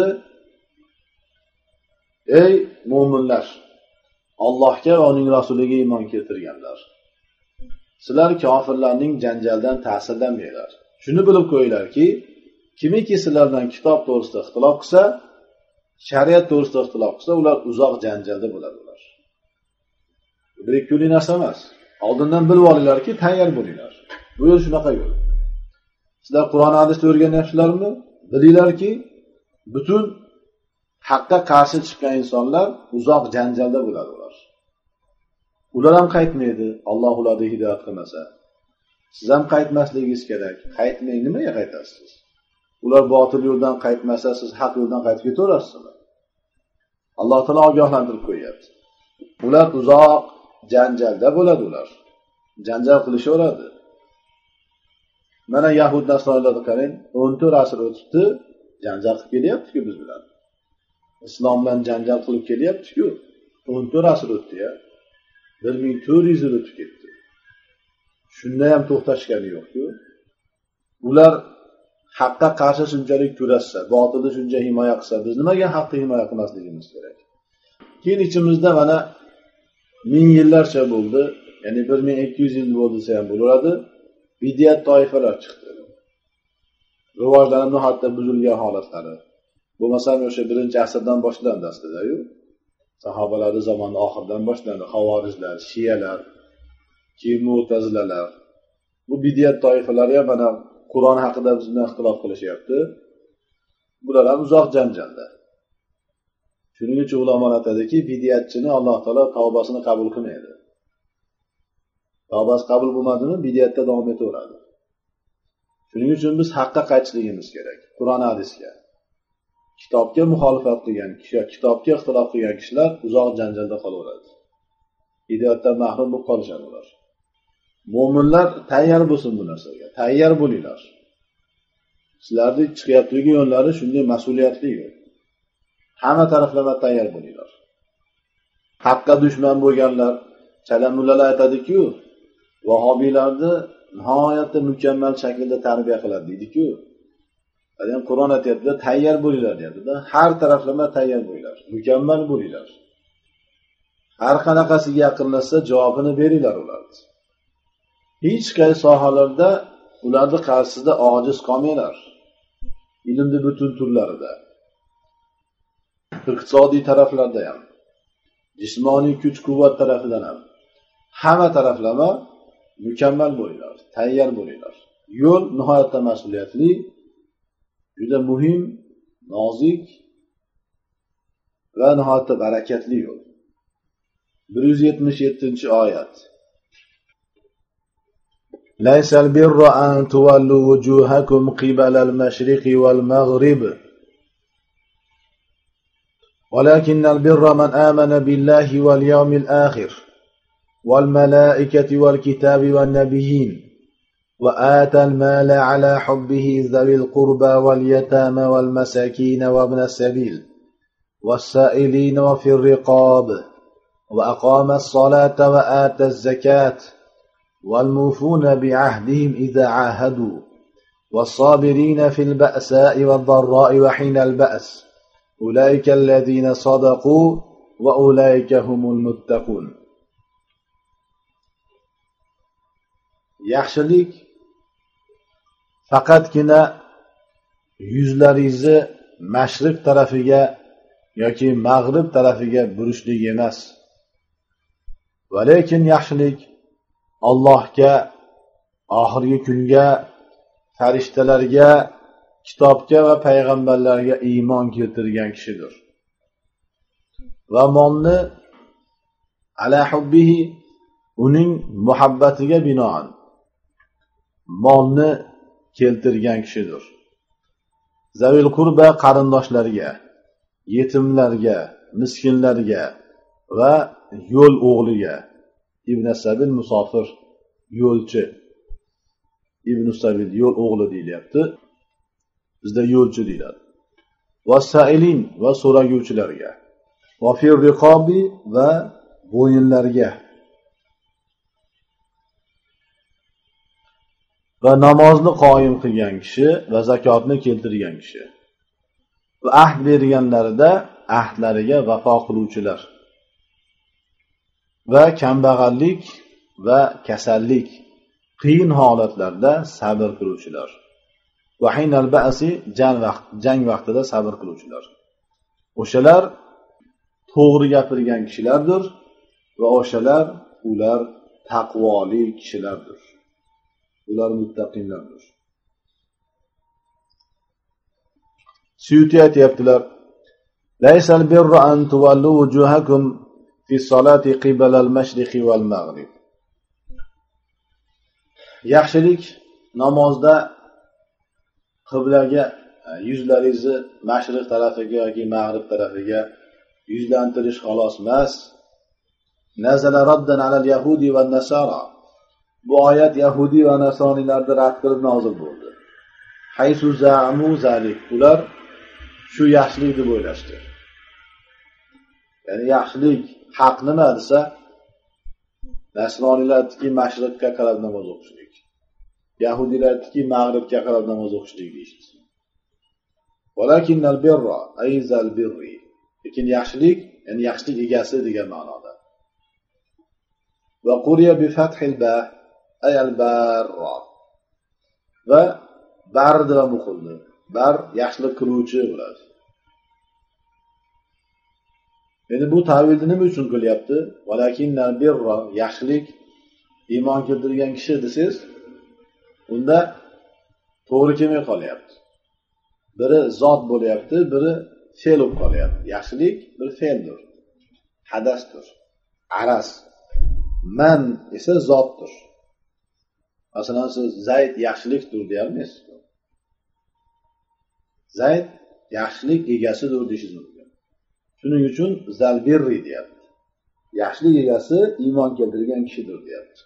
Ey mu'minlar, Allohga va uning rasuliga iymon keltirganlar. Sizlar kofirlarning janjaldan ta'sirlanmanglar. Shuni bilib qo'yinglarki, kimiki sizlardan kitob to'g'risida ixtilof qilsa, shariat to'g'risida ixtilof qilsa, ular uzoq janjalda bo'ladilar. Bu bir kunlik narsa emas. Oldindan bilib olinglarki, tayyor bo'linglar. Bu yo'l shunaqa yo'l. Sizlar Qur'on hadisni o'rganyapsizlarmi? Bilinglarki, butun haqqa qarshi chiqqan insonlar uzoq janjalda bo'ladi ular. Ular ham qaytmaydi, Alloh ularni hidoyat qilmasa. Siz ham qaytmasligingiz kerak. Qaytmang, nimaga qaytasiz? Ular botil yo'ldan qaytmasa, siz haq yo'ldan qaytib ketaverasizmi? Alloh taolo ogohlantirib qo'yapti. Ular uzoq janjalda bo'ladi ular. Janjal qilishaveradi. Mana Yahud nasroniylarni qarang, 14 asr o'tibdi, janjal qilib kelyapti-ku biz bilan. Islom bilan janjal qilib kelyapti-ku. 14 asr o'tdi-ya. 1400 yil o'tib ketdi. Shunda ham to'xtashgani yo'q-ku. Ular haqqa qarshi shunchalik kurashsa, botilni shuncha himoya qilsa, biz nimaga haqni himoya qilmasligimiz kerak? Keyin ichimizda mana 1000 yillarcha bo'ldi, ya'ni 1200 yil bo'lsa ham bo'laveradi. bid'at toifalar chiqdi. Rivojlanib hatto buzilgan holatlari. Bu masalan o'sha 1-asrdan boshlandi aslida-yu. Sahobalarning zamoni oxiridan boshlandi. Xavorijlar, shiyalar, keyin mu'tazilalar. Bu bid'at toifalari ham mana Qur'on haqida biz bilan ixtilof qilishyapti. Bular ham uzoq janjalda. Shuning uchun ulamolar aytadiki, bid'atchini Alloh taolo tavbasini qabul qilmaydi. Tavbasi qabul bo'lmadimi, bid'atda davom etaveradi. Shuning uchun biz haqqa qaytishligimiz kerak. Qur'on hadisga. Kitobga muxolifat qilgan kishi, kitobga ixtilof qilgan kishilar uzoq janjalda qolaveradi. Bid'atdan mahrum bo'lib qolishadi ular. Mo'minlar tayyor bo'lsin bu narsaga. Tayyor bo'linglar. Sizlarning chiqayotgan yo'llari shunday mas'uliyatli yo'l. Hamma taraflama tayyor bo'linglar. Haqqa dushman bo'lganlar, chalamulalar aytadi-ku, vahobiylarni nihoyatda mukammal shaklda tarbiya qiladi deydi-ku. Aynan Qur'on aytayapti, tayyor bo'linglar deyapti-da. Har taraflama tayyor bo'linglar, mukammal bo'linglar. Har qanaqasiga yaqinlashsa javobini beringlar ularga. Hech qaysi sohalarda ularning qarshisida ojiz qolmanglar. Ilmning butun turlarida. Iqtisodiy taraflarda ham, jismoniy kuch-quvvat tarafidan ham hamma taraflama mukammal bo'linglar, tayyor bo'linglar. Yo'l nihoyatda mas'uliyatli, juda muhim, nozik va nihoyatda barakatli yo'l. 177-oyat. Laysal birra an tuwallu wujuhakum qibala al-mashriqi wal-maghrib. ولكن البر من آمن بالله واليوم الآخر والملائكة والكتاب والنبيين وآتى المال على حبه ذوي القربى واليتامى والمساكين وابن السبيل والسائلين وفي الرقاب وأقام الصلاة وآتى الزكاة والموفون بعهدهم إذا عاهدوا والصابرين في البأساء والضراء وحين البأس أولئك الذين صدقوا وأولئك هم المتقون. Yaxshilik faqatgina yuzlaringizni mashriq tarafiga yoki mag'rib tarafiga burishlik emas. Va lekin yaxshilik Allohga, oxirgi kunga, farishtalarga, kitobga va payg'ambarlarga iymon keltirgan kishidir. Va molni ala hubbihi, uning muhabbatiga binoan molni keltirgan kishidir. Zavil qurba, qarindoshlarga, yetimlarga, miskinlarga va yo'l o'g'liga. Ibn Sabil musofir, yo'lchi. Ibn Sabil yo'l o'g'li deyilyapti. Bizda yo'lchi deyiladi. Vasailin va so'raguvchilarga. Va fir riqobi va bo'yinlarga. Va namozni qoyim qilgan kishi va zakotni keltirgan kishi. Va ahd berganlarida ahdlariga vafo qiluvchilar. Va kambag'allik va kasallik, qiyin holatlarda sabr qiluvchilar. Va hinal ba'si, jang vaqtida sabr qiluvchilar. O'shalar to'g'ri gapirgan kishilardir va ular taqvoli kishilardir. Ular muttaqinlardir. Suyuti aytibdilar: "Laysal birra an tuwallu wujuhakum fi salati qibala al-mashriqi wal maghrib." Yaxshilik namozda qiblaga yuzlaringizni mashriq tarafiga yoki mag'rib tarafiga yuzlantirish xolos emas. Nazala raddan ala al-yahudi va nasara. Bu oyat yahudi va nasroniylarni rad qilib nozil bo'ldi. Haysu za'amu zalik. Ular shu yaxshilik deb o'ylashdi. Ya'ni yaxshilik haq nima desa, nasroniylarniki mashriqqa qarab namoz o'qishlik. Yahudilarniki mag'ribga qarab namoz o'qishlik deydi. Walakinnal birra ayzal birri. Lekin yaxshilik, ya'ni yaxshilik egasi degan ma'noda. Va quriya bi fathil ba ay al barra. va bardi va muqildi. Bar yaxshilik qiluvchi bo'ladi. Endi bu ta'vilni nima uchun qilyapti? Valakinnal birra, yaxshilik iymon keltirgan kishi desiz, unda to'g'ri kelmay qolyapti. Biri zot bo'lyapti, biri fe'l bo'lib qolyapti. Yaxshilik bir fe'ldir. Hadasdir. Aras. Man esa zotdir. Masalan, siz Zayd yaxshilikdir deyapsiz. Zayd yaxshilik egasidir deyishingiz mumkin. Shuning uchun zalbirri deyapti. Yaxshilik egasi iymon keltirgan kishidir deyapti.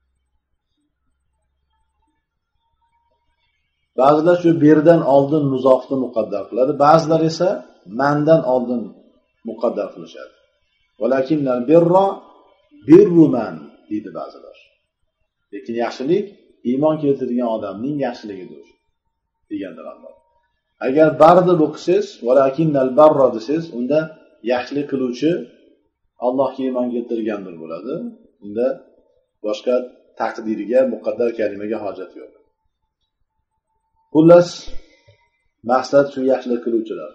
Ba'zilar shu birdan oldin muzofni muqaddar qiladi, ba'zilar esa mandan oldin muqaddar qilishadi. Valakinnal birra birru man deydi ba'zilar. Lekin yaxshilik iymon keltirgan odamning yaxshiligidir deganlar Alloh. Agar barda o'qisangiz, valakinnal barra desangiz, unda yaxshilik qiluvchi Allohga iymon keltirgandir bo'ladi. Unda boshqa taqdirga, muqaddar kalimaga hojat yo'q. Xullas, maqsad shu yaxshilik qiluvchilar.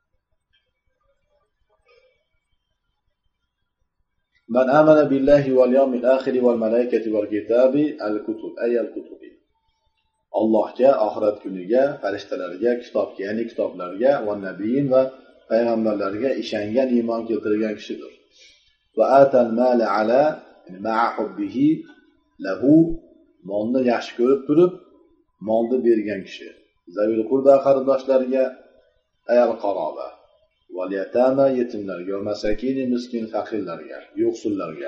Man amana billahi wal yawmil akhir wal malaikati wal kitabi al kutub ay al kutubi. Allohga, oxirat kuniga, farishtalarga, kitobga, ya'ni kitoblarga va nabiyin va payg'ambarlarga ishongan, iymon keltirgan kishidir. Va atal mala ala ma'a hubbihi lahu, molni yaxshi ko'rib turib molni bergan kishi. Zavil qurba qarindoshlariga, ayal qaroba, val yatama yetimlarga, masakin miskin faqirlarga, yo'qsullarga.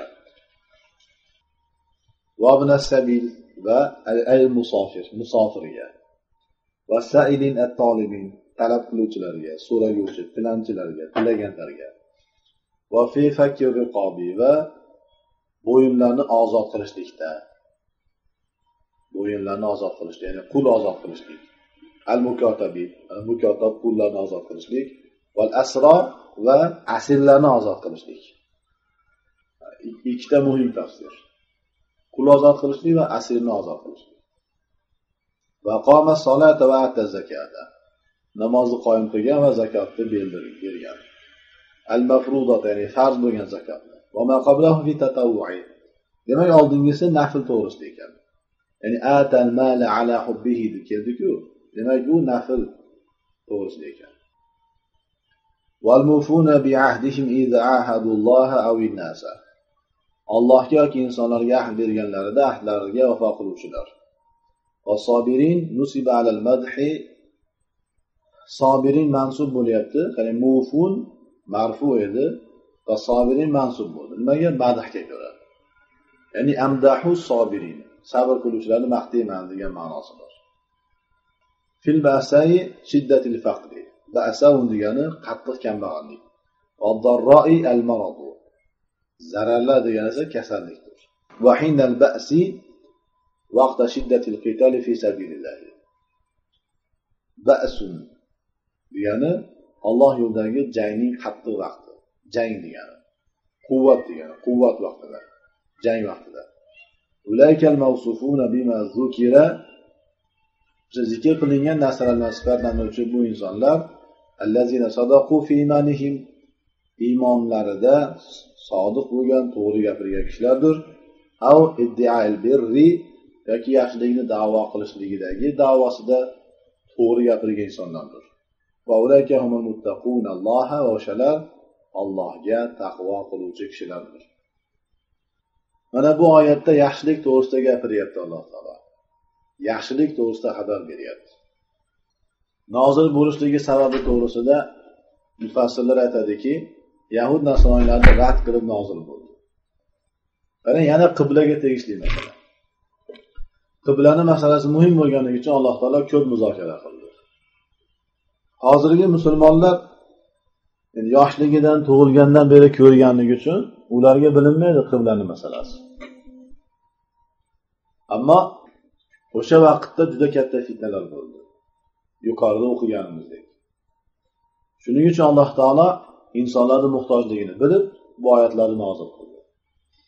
Va ibn as-sabil va musofirga. Va sa'ilin at-talibin, talab qiluvchilarga, so'raguvchi, tilanchilarga, tilaganlarga. Va fi fakir riqobi, va bo'yinlarni ozod qilishlikda. Bo'yinlarni ozod qilish, ya'ni qul ozod qilishlik. Al-mukotabi, mukotab qullarni ozod qilishlik. Val asra, va asirlarni ozod qilishlik. Ikkita muhim tafsir. Qul ozod qilishlik va asirni ozod qilishlik. Va qoma solata va ata zakata. Namozni qoyim qilgan va zakotni bergan. Al-mafrudat, ya'ni farz bo'lgan zakotni. Va ma qablahu fi tatawwu'i. Demak, oldingisi nafl to'g'risida ekan. Ya'ni atal mala ala hubbihi deb keldi-ku. Demak, bu nafl to'g'risida ekan. Wal mufuna bi ahdihim idza ahadu Allah aw in-nasa. Allohga yoki insonlarga ahd berganlarida ahdlariga vafo qiluvchilar. Va sobirin nusiba alal madhi. Sobirin mansub bo'lyapti. Ya'ni mufun marfu edi va sobirin mansub bo'ldi. Nimaga? Madhga ko'ra. Ya'ni amdahu sobirin. Sabr qiluvchilarni maqtayman degan ma'nosi bor. Fil ba'sai shiddatil faqri. Ba'saun degani qattiq kambag'allik. Va darra'i al-marad. Zararlar degani esa kasallikdir. Va hinal ba'si vaqta shiddatil qital fi sabilillah. Ba'sun degani Alloh yo'lidagi jangning qattiq vaqti. Jang degani quvvat degani, quvvat vaqtida, jang vaqtida. Ulaykal mawsufuna bima zukira, zikr qilingan narsalardan sifatlanuvchi bu insonlar allazina sadaqu fi imanihim, iymonlarida sodiq bo'lgan, to'g'ri gapirgan kishilardir. Aw iddia'il birri, yoki yaxshilikni da'vo qilishligidagi da'vosida to'g'ri gapirgan insonlardir. Va ulayka humul muttaqun, Alloha va o'shalar Allohga taqvo qiluvchi kishilardir. Mana bu oyatda yaxshilik to'g'risida gapiryapti Alloh taolo. Yaxshilik to'g'risida xabar beryapti. Nozil bo'lishligi sababi to'g'risida mufassirlar aytadiki, Yahud nasroniylarni rad qilib nozil bo'ldi. Yana qiblaga tegishli masala. Qiblani masalasi muhim bo'lganligi uchun Alloh taolo ko'p muzokara qildi. Hozirgi musulmonlar yoshligidan, tug'ilgandan beri ko'rganligi uchun ularga bilinmaydi qiblani masalasi. Ammo o'sha vaqtda juda katta fitnalar bo'ldi. Yuqorida o'qiganimizdek. Shuning uchun Alloh taolo insonlarning muhtojligini bilib, bu oyatlarni nozil qildi.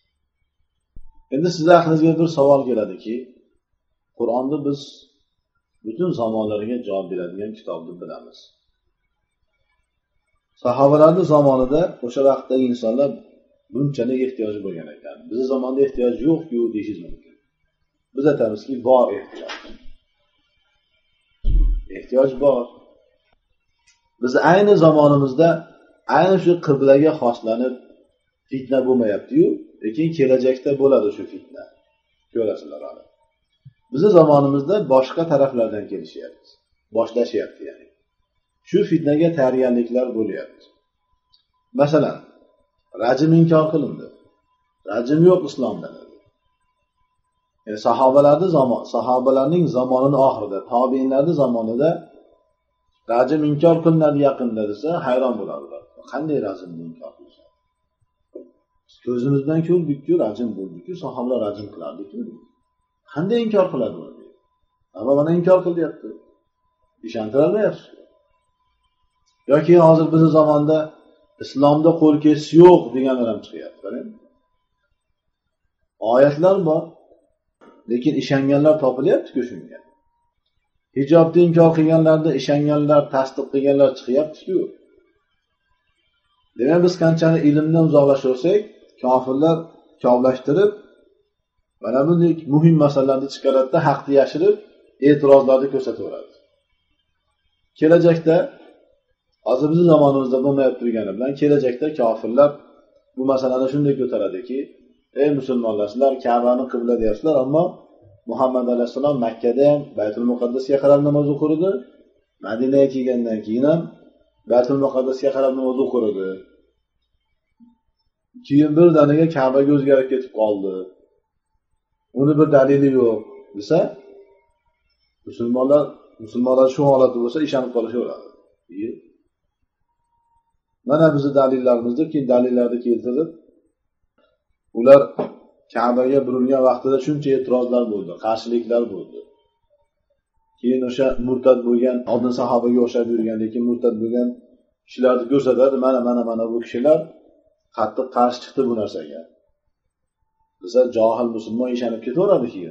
Endi sizlar aqlingizga bir savol keladiki, Qur'onni biz butun zamonlariga javob beradigan kitobni bilamiz. Sahobalarning zamonida o'sha vaqtdagi insonlar bunchalik ehtiyoji bo'lgan ekan. Bizning zamonda ehtiyoj yo'q-ku deyishingiz mumkin. Biz aytamizki, bor ehtiyoj. Ehtiyoj bor. Biz ayni zamonimizda ayni shu qiblaga xoslanib fitna bo'lmayapti-yu, lekin kelajakda bo'ladi shu fitna. Ko'rasizlar hali. Bizning zamonimizda boshqa taraflardan kelishyapti. Boshlashyapti ya'ni. Shu fitnaga tayyorgarliklar bo'lyapti. Masalan, rajm inkor qilindi. Rajm yo'q islomda. Yani sahobalarning zamonining oxirida, tobiinlarning zamonida rajm inkor qilinadi yaqinda desa, hayron bo'lardilar. Qanday rajmni inkor qilishadi? Ko'zimiz bilan ko'rdik-ku, rajm bo'ldi-ku, sahobalar rajm qilardi-ku. Qanday inkor qiladi uni? Ammo mana inkor qilyapti. Ishontirolmayapsiz. Yoki hozir bizning zamonda islomda qo'l kesish yo'q deganlar ham chiqyapti, qarang. Oyatlar bor, lekin ishonganlar topilyapti-ku shunga. Hijobni inkor qilganlarda ishonganlar, tasdiq qilganlar chiqyapti-ku. Demak, biz qanchalik ilmdan uzoqlashursak, kofirlar kavlashtirib, mana bunday muhim masalalarni chiqaradi, haqni yashirib, e'tirozlarni ko'rsataveradi. Kelajakda hozir bizning zamonimizda bo'lmayib turgani bilan kelajakda kofirlar bu masalani shunday ko'taradiki, ey musulmonlar, sizlar Ka'bani qibla deyapsizlar, ammo Muhammad alayhisalom Makka da ham Baytul Muqaddasga qarab namoz o'qirdi. Madinaga kelgandan keyin ham Baytul Muqaddasga qarab namoz o'qirdi. Keyin birdaniga Ka'baga o'zgarib ketib qoldi. Uni bir dalili yo'q desa, musulmonlar shu holatda bo'lsa ishonib qolishaveradi. Mana bizning dalillarimizdir, keyin dalillarni keltirib, ular Ka'baga burilgan vaqtida shuncha e'tirozlar bo'ldi, qarshiliklar bo'ldi. Keyin o'sha murtad bo'lgan, oldin sahobaga o'xshab yurgan, lekin murtad bo'lgan kishilarni ko'rsatadi, mana bu kishilar qattiq qarshi chiqdi bu narsaga. Bizlar johil musulmon ishonib ketaveradi keyin.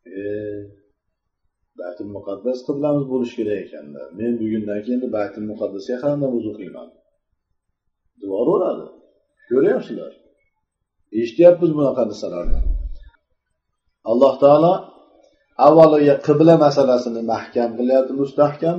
Baytul Muqaddas qiblamiz bo'lish kerak ekanda. Men bugundan keyin Baytul Muqaddasga qarab namoz o'qiyman. Devoraveradi. Ko'ryapsizlar. Eshityapmiz bunaqa narsalarni. Alloh taolo avvaliga qibla masalasini mahkam qilyapti, mustahkam.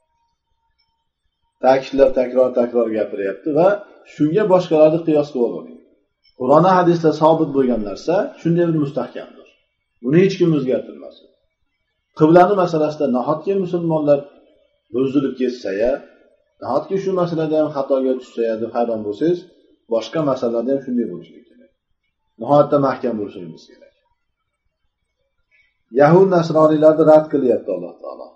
Ta'kidlab takror gapiryapti va shunga boshqalarni qiyos qilib oling. Qur'on va hadisda sabit bo'lgan narsa shunday bir mustahkamdir. Buni hech kim o'zgartirmasin. Qiblani masalasida nahotki musulmonlar buzilib ketsa-ya, nahotki shu masalada ham xatoga tushsa-ya deb hayron bo'lsangiz, boshqa masalalarda ham shunday bo'lishi kerak. Nihoyatda mahkam bo'lishimiz kerak. Yahud nasroniylarni rad qilyapti Alloh taolo.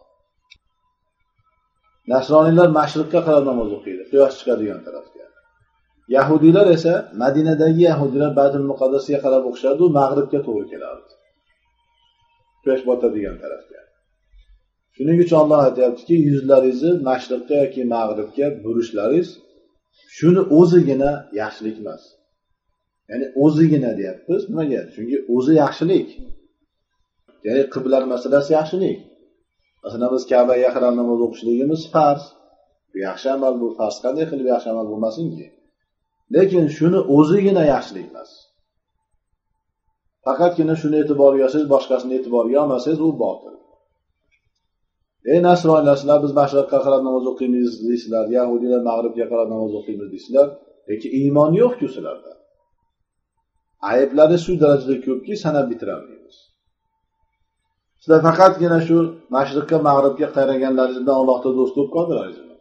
Nasroniylar mashriqqa qarab namoz o'qiydi, quyosh chiqadigan tarafga. Yahudiylar esa Madinadagi yahudiylar Baytul Muqaddasga qarab o'qishardi, u mag'ribga to'g'ri kelardi. Quyosh botadigan tarafga. Shuning uchun Alloh aytayaptiki, yuzlaringizni mashriqqa yoki mag'ribga burishlaringiz shuni o'zigina yaxshilik emas. Ya'ni o'zigina deyapmiz. Nimaga? Chunki o'zi yaxshilik. Ya'ni qibla masalasi yaxshilik. Masalan, biz Ka'baga qarab namoz o'qishligimiz farz. Bu yaxshi amal, bu farz qanday qilib yaxshi amal bo'lmasinki? Lekin shuni o'zigina yaxshilik emas. Faqatgina shuni e'tiborga olsangiz, boshqasini e'tiborga olmasangiz, u botil. Ey nasroniylar, sizlar biz mashriqqa qarab namoz o'qiymiz deysizlar, yahudiylar mag'ribga qarab namoz o'qiymiz deysizlar, lekin iymon yo'q-ku sizlarda. Ayblari shu darajada ko'pki, sanab bitirolmaymiz. Sizlar faqatgina shu mashriqqa, mag'ribga qaraganlaringizdan Allohga do'st bo'lib qoldilaringizmi?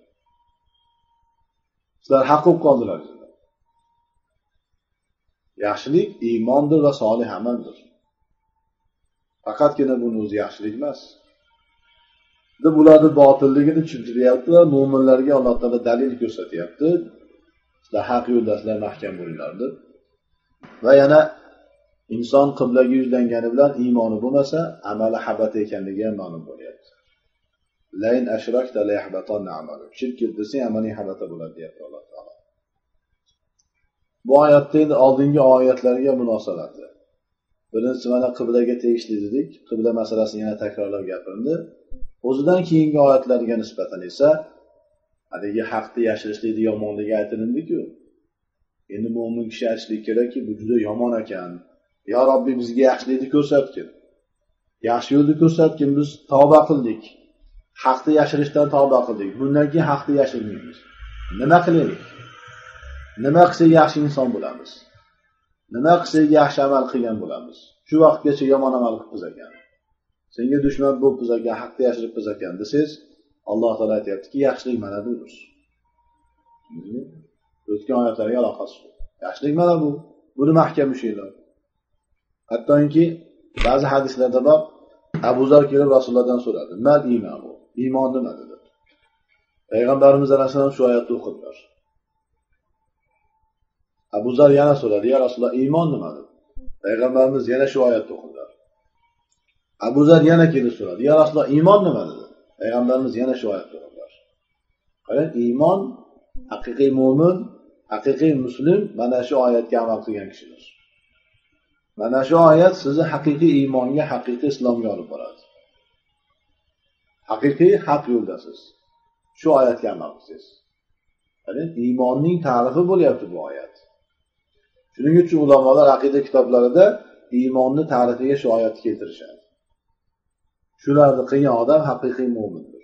Sizlar haq bo'lib qoldilaringizmi? Yaxshilik iymondir va solih amaldir. Faqatgina buni o'zi yaxshilik emas. Deb ularni botilligini tushuntiryapti va mu'minlarga Alloh taolo dalil ko'rsatyapti. Sizlar haq yo'ldasizlar, mahkam bo'linglar deb. Va yana inson qiblaga yuzlangani bilan iymoni bo'lmasa, amali habat ekanligi ham ma'lum bo'lyapti. Lain ashrakta la yahbatanna amaluk. Shirk qilsang amaling habata bo'ladi deyapti Alloh taolo. Bu oyatning oldingi oyatlarga munosabati. Birinchi mana qiblaga tegishli dedik. Qibla masalasini yana takrorlab gapirdi. o'zidan keyingi oyatlarga nisbatan esa haligi haqni yashirishlikni yomonligi aytilindi-ku. Endi mo'min kishi aytishlik kerakki, bu juda yomon ekan. Ya Robbi bizga yaxshilikni ko'rsatgin. Yaxshi yo'lni ko'rsatgin, biz tavba qildik. Haqni yashirishdan tavba qildik. Bundan keyin haqni yashirmaymiz. Nima qilaylik? Nima qilsak yaxshi inson bo'lamiz? Nima qilsak yaxshi amal qilgan bo'lamiz? Shu vaqtgacha yomon amal qilib ekan. Senga dushman bo'lib ekan, haqni yashirib ekan desangiz, Alloh taolo aytayaptiki, yaxshilik mana budir. O'tgan oyatlarga aloqasi yo'q. Yaxshilik mana bu. Buni mahkam ushlaylar. Hattoki ba'zi hadislarda bor, Abu Zar kelib Rasulullohdan so'radi. "Mal iymon?" Iymon nima dedi. Payg'ambarimiz alayhisalom shu oyatni o'qidilar. Abu Zar yana so'radi, "Ya Rasululloh, iymon nima?" dedi. Payg'ambarimiz yana shu oyatni o'qidilar. Abu Zar yana kelib so'radi, "Ya Rasululloh, iymon nima?" dedi. Payg'ambarimiz yana shu oyatni o'qidilar. Qarang, iymon, haqiqiy mo'min, haqiqiy muslim mana shu oyatga amal qilgan kishidir. Mana shu oyat sizni haqiqiy iymonga, haqiqiy islomga olib boradi. Haqiqiy haq yo'ldasiz. Shu oyatga amal qilsangiz. Qarang, iymonning tarifi bo'lyapti bu oyat. Shuning uchun ulamolar aqida kitoblarida iymonni ta'rifiga shu oyatni keltirishadi. Shularni qilgan odam haqiqiy mo'mindir.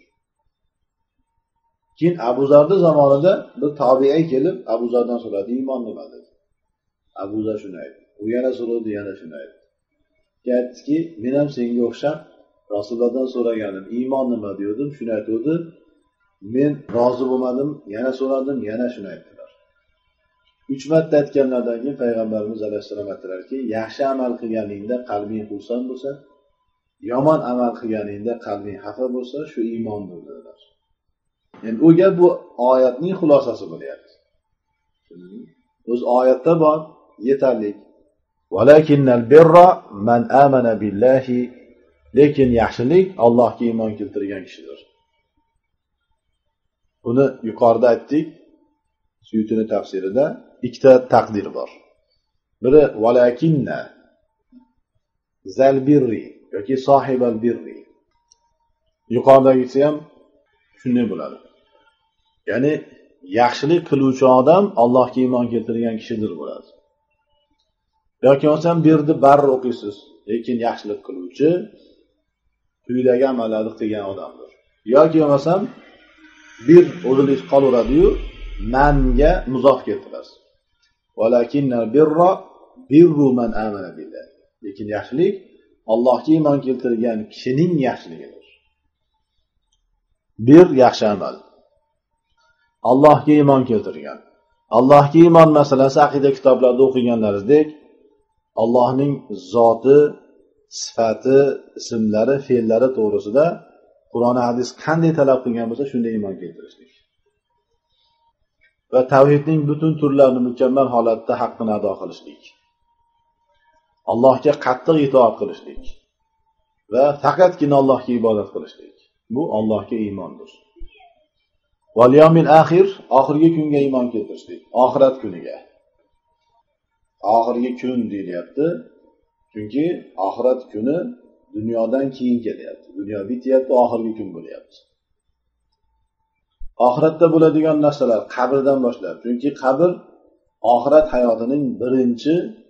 Keyin Abu Zarning zamonida bir tobiiy kelib Abu Zardan so'radi, iymon nima dedi. Abu Zar shuni aytdi. U yana so'radi, yana shuni aytdi. Aytdiki, men ham senga o'xshab Rasulullohdan so'raganim, iymon nima dedim, shuni aytdi. Men rozi bo'lmadim, yana so'radim, yana shuni aytdilar. 3 marta aytganlardan keyin payg'ambarimiz alayhisalom aytdilarki, yaxshi amal qilganingda qalbing xursand bo'lsa, yomon amal qilganingda qalbing xafa bo'lsa, shu iymondir dedilar. Endi u gap bu oyatning xulosasi bo'lyapti. O'z oyatda bor, yetarli. Walakinnal birra man amana billahi, lekin yaxshilik Allohga iymon keltirgan kishidir. Buni yuqorida aytdik. Suyutini tafsirida ikkita taqdir bor. Biri walakinna zal birri yoki sohibal birri. Yuqoridagisi ham shunday bo'ladi. Ya'ni yaxshilik qiluvchi odam Allohga iymon keltirgan kishidir bo'ladi. Yoki bo'lmasam birni barri o'qiysiz, lekin yaxshilik qiluvchi quyidagi amallarni qilgan odamdir. Yoki bo'lmasam bir o'zilish qolaveradi-yu, manga muzof keltirasiz. Walakinna birra birru man amana billah. Lekin yaxshilik Allohga iymon keltirgan kishining yaxshiligidir. Bir yaxshi amal. Allohga iymon keltirgan. Allohga iymon masalasi aqida kitoblarida o'qiganlaringizdek, Allohning zoti, sifati, ismlari, fe'llari to'g'risida Qur'on hadis qanday talab qilgan bo'lsa, shunday iymon keltirishlik. Va tavhidning butun turlarini mukammal holatda haqqini ado qilishlik. Allohga qattiq itoat qilishlik va faqatgina Allohga ibodat qilishlik. Bu Allohga iymondir. Val yawmil axir, oxirgi kunga iymon keltirishlik, oxirat kuniga. Oxirgi kun deyilyapti. Chunki oxirat kuni dunyodan keyin kelyapti. Dunyo bityapti, oxirgi kun bo'lyapti. Oxiratda bo'ladigan narsalar qabrdan boshlab, chunki qabr oxirat hayotining birinchi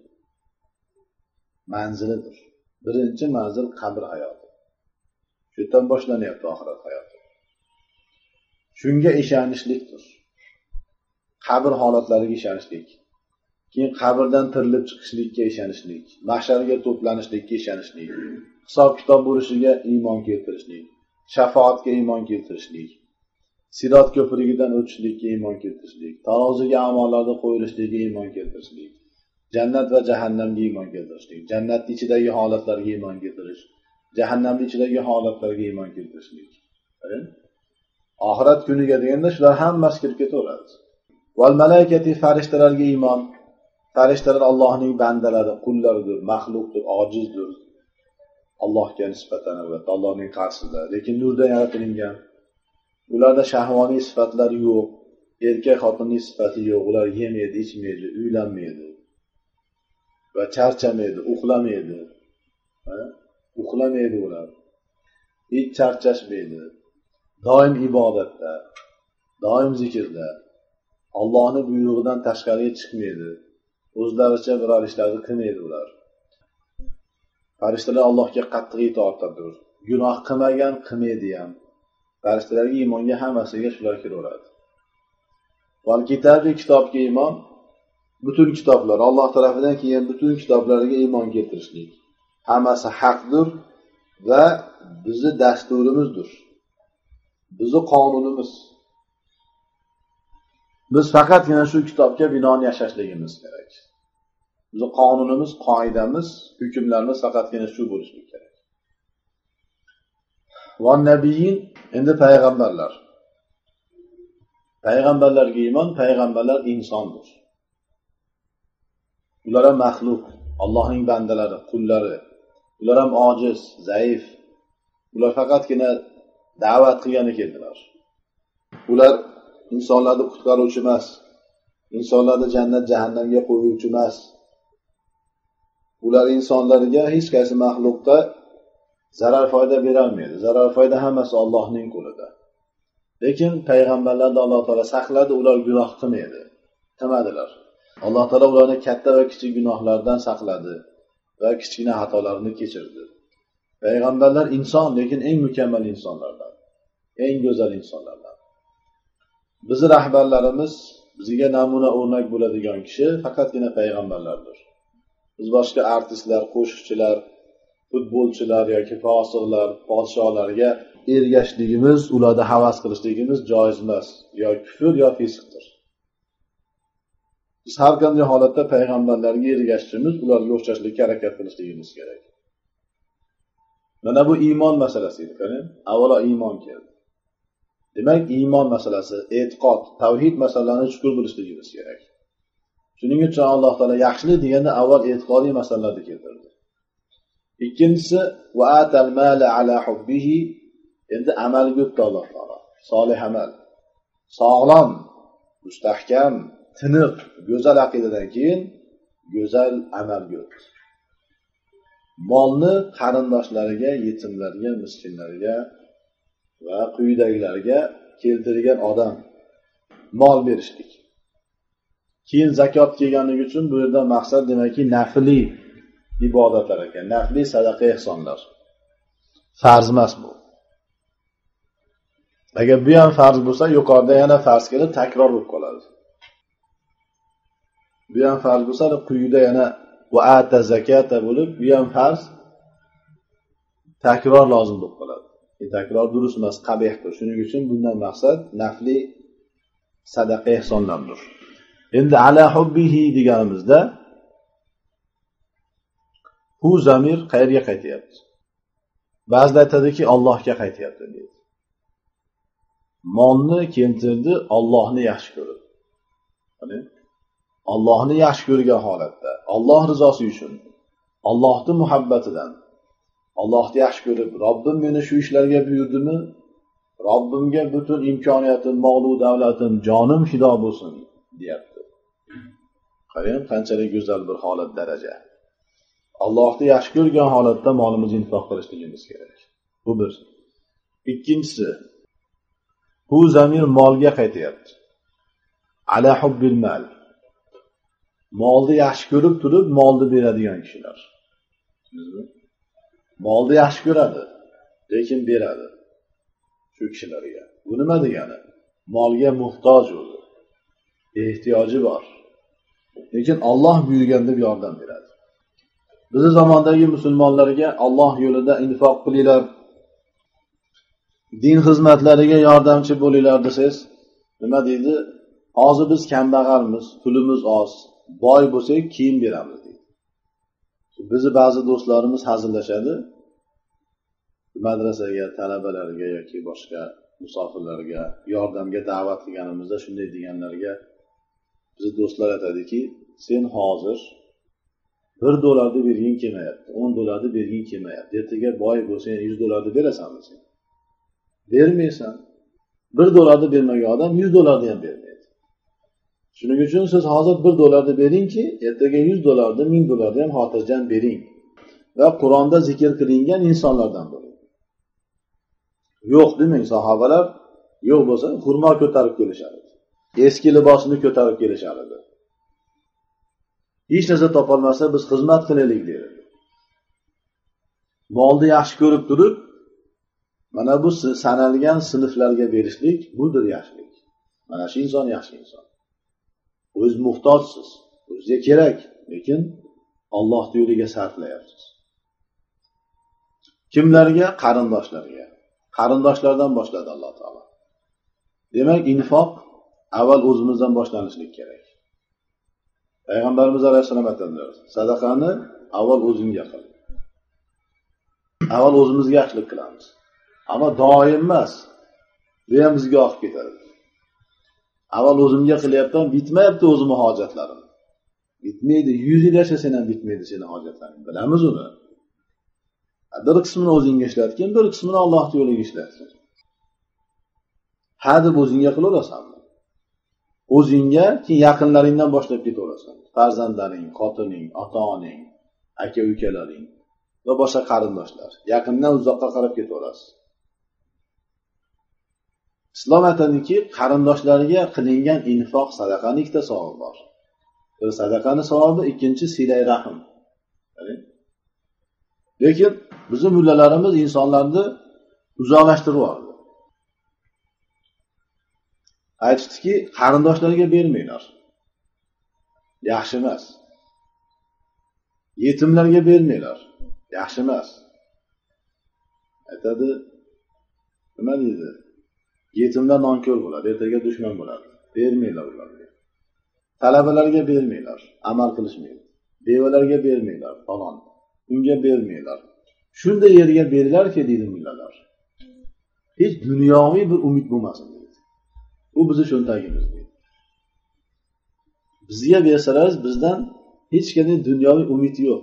manzilidir. Birinchi manzil qabr hayoti. Shu yerdan boshlanyapti oxirat hayoti. Shunga ishonishlikdir. Qabr holatlariga ishonishlik. Keyin qabrdan tirilib chiqishlikka ishonishlik, mahsharga to'planishlikka ishonishlik, hisob kitob bo'lishiga iymon keltirishlik, shafoatga iymon keltirishlik, Sirot ko'prigidan o'tishlikka iymon keltirishlik, taroziga amallarda qo'yilishligiga iymon keltirishlik, jannat va jahannamga iymon keltirishlik, jannatning ichidagi holatlarga iymon keltirish, jahannamning ichidagi holatlarga iymon keltirishlik. Oxirat kuniga deganda shular hammasi kirib ketaveradi. Val malaikati, farishtalarga iymon. Farishtalar Allohning bandalari, qullaridir, maxluqdir, ojizdir. Allohga nisbatan albatta Allohning qarshisida, lekin nurdan yaratilgan. Ularda shahvoniy sifatlar yo'q, erkak xotinning sifati yo'q, ular yemaydi, ichmaydi, uylanmaydi va charchamaydi, uxlamaydi. Uxlamaydi ular. hech charchashmaydi, doim ibodatda, doim zikrda, Allohning buyrug'idan tashqariga chiqmaydi, o'zlaricha biror ishlarni qilmaydi ular. Farishtalar Allohga qattiq itoatdadir. Gunoh qilmagan qilmaydi ham. Farishtalarga iymonga hammasiga shular kiraveradi. Val kitobi kitobga iymon, butun kitoblar, Alloh tarafidan kelgan butun kitoblarga iymon keltirishlik. Hammasi haqdir va bizi dasturimizdir. Bizi qonunimiz. Biz faqatgina shu kitobga binoan yashashligimiz kerak. Bizi qonunimiz, qoidamiz, hukmlarimiz faqatgina shu bo'lishi kerak. Va nabiyin, endi payg'ambarlar. Payg'ambarlarga iymon, payg'ambarlar insondir. Ular ham maxluq, Allohning bandalari, qullari. Ular ham ojiz, zaif. Ular faqatgina da'vat qilgani keldilar. Ular insonlarni qutqaruvchi emas, insonlarni jannat jahannamga qo'yuvchi emas. Ular insonlarga hech qaysi maxluqda zarar foyda bera olmaydi. Zarar foyda hammasi Allohning qo'lida. Lekin payg'ambarlarni Alloh taolo saqladi, ular gunoh qilmaydi. Qilmadilar. Alloh taolo ularni katta va kichik gunohlardan saqladi va kichkina xatolarni kechirdi. Payg'ambarlar inson, lekin eng mukammal insonlardan, eng go'zal insonlardan. Bizning rahbarlarimiz, bizga namuna o'rnak bo'ladigan kishi faqatgina payg'ambarlardir. Biz boshqa artistlar, qo'shiqchilar, futbolchilar yoki fosiqlar, podsholarga ergashligimiz, ularda havas qilishligimiz joiz emas, yo kufr yo fisqdir. Biz har qanday holatda payg'ambarlarga ergashishimiz, ularga o'xshashlikka harakat qilishligimiz kerak. Mana bu iymon masalasi edi, qarang. Avvalo iymon keldi. Demak, iymon masalasi, e'tiqod, tavhid masalalarini chuqur bilishligimiz kerak. Shuning uchun Alloh taolo yaxshilik deganda avval e'tiqodiy masalalarni keltirdi. Ikkinchisi va atal mala ala hubbihi, endi amalga o'tdi Alloh taolo. Solih amal. Sog'lom, mustahkam, tiniq, go'zal aqidadan keyin go'zal amalga o'tdi. Molni qarindoshlariga, yetimlarga, miskinlarga va quyidagilarga keltirgan odam mol berishlik. Keyin zakot kelganligi uchun bu yerdan maqsad demakki nafli ibodatlar ekan, nafli sadaqa ehsonlar. Farz emas bu. Agar bu ham farz bo'lsa, yuqorida yana farz kelib takror bo'lib qoladi. Bu ham farz bo'lsa, quyida yana va ata zakata bo'lib, bu ham farz takror lozim bo'lib qoladi. Takror durust emas, qabihdir. Shuning uchun bundan maqsad nafli sadaqa ehsonlardir. Endi ala hubbihi deganimizda bu zamir qayerga qaytyapti? Ba'zilar aytadiki, Allohga qaytyapti deydi. Molni keltirdi Allohni yaxshi ko'rib. Ya'ni Allohni yaxshi ko'rgan holatda, Alloh rizosi uchun, Allohning muhabbatidan, Allohni yaxshi ko'rib, Robbim meni shu ishlarga buyurdimi? Robbimga butun imkoniyatim, mol-u davlatim, jonim fido bo'lsin, deyapti. Qarang, qanchalik go'zal bir holat, daraja. Allohni yaxshi ko'rgan holatda molimizni infoq qilishligimiz kerak. Bu bir. Ikkinchisi, bu zamir molga qaytyapti. Ala hubbil mal. Molni yaxshi ko'rib turib, molni beradigan kishilar. Molni yaxshi ko'radi, lekin beradi shu kishilarga. Bu nima degani? Molga muhtoj o'zi. Ehtiyoji bor. Lekin Alloh buyurganda yordam beradi. Bizning zamondagi musulmonlarga Alloh yo'lida infoq qilinglar, din xizmatlariga yordamchi bo'linglar desangiz, nima deydi? Hozir biz kambag'almiz, pulimiz oz, boy bo'lsak keyin beramiz deydi. Bizi ba'zi do'stlarimiz hazillashadi. Madrasaga, talabalarga yoki boshqa musofirlarga yordamga da'vat qilganimizda shunday deganlarga biz do'stlar aytadiki, sen hozir $1 berging kelmayapti, $10 berging kelmayapti. Ertaga boy bo'lsang $100 berasanmi sen? Bermaysan. $1 bermagan odam $100 ham bermaydi. Shuning uchun siz hozir $1 beringki, ertaga $100, $1000 ham xotirjam bering va Qur'onda zikr qilingan insonlardan bo'ling. Yo'q demang sahobalar, yo'q bo'lsa xurmo ko'tarib kelishardi. Eski libosini ko'tarib kelishardi. Hech narsa topolmasa biz xizmat qilaylik dedi. Molni yaxshi ko'rib turib, mana bu sanalgan sinflarga berishlik budir yaxshilik. Mana shu inson yaxshi inson. O'z muhtojsiz, o'zga kerak, lekin Alloh yo'liga sarflayapsiz. Kimlarga? Qarindoshlarga. Qarindoshlardan boshladi Alloh taolo. Demak, infoq avval o'zimizdan boshlanishi kerak. Payg'ambarimiz alayhisalom aytadilar, sadaqani avval o'zingga qil. Avval o'zimizga yaxshilik qilamiz. Ammo doim emas. Bu ham bizga oqib ketadi. Avval o'zimga qilyapman, bitmayapti o'zimning hojatlarim. Bitmaydi, 100 yil yashasang ham bitmaydi sening hojatlaring. Bilamiz uni. Bir qismini o'zingga ishlatgin, bir qismini Alloh yo'liga ishlatgin. Ha deb o'zingga qilaverasanmi? O'zingga, keyin yaqinlaringdan boshlab ketaverasan. Farzandlaring, xotining, ota-oning, aka-ukalaring va boshqa qarindoshlar. Yaqindan uzoqqa qarab ketaverasiz. Islom aytadiki, qarindoshlarga qilingan infoq sadaqaning ikkita savobi bor. Bir sadaqani savobi, ikkinchi silay rahim. Lekin bizning mullalarimiz insonlarni uzoqlashtirib yubordi. Aytishdiki, qarindoshlarga bermanglar. Yaxshi emas. Yetimlarga bermanglar. Yaxshi emas. Aytadi, nima deydi? Yetimlar nonko'r bo'ladi, ertaga dushman bo'ladi. Bermanglar ularga. Talabalarga bermanglar, amal qilishmaydi. Bevalarga bermanglar, falon. Unga bermanglar. Shunday yerga beringlarki, deydi mullalar. Hech dunyoviy bir umid bo'lmasin deydi. Bu bizning cho'ntagimiz deydi. Bizga bersalar, bizdan hech qanday dunyoviy umid yo'q.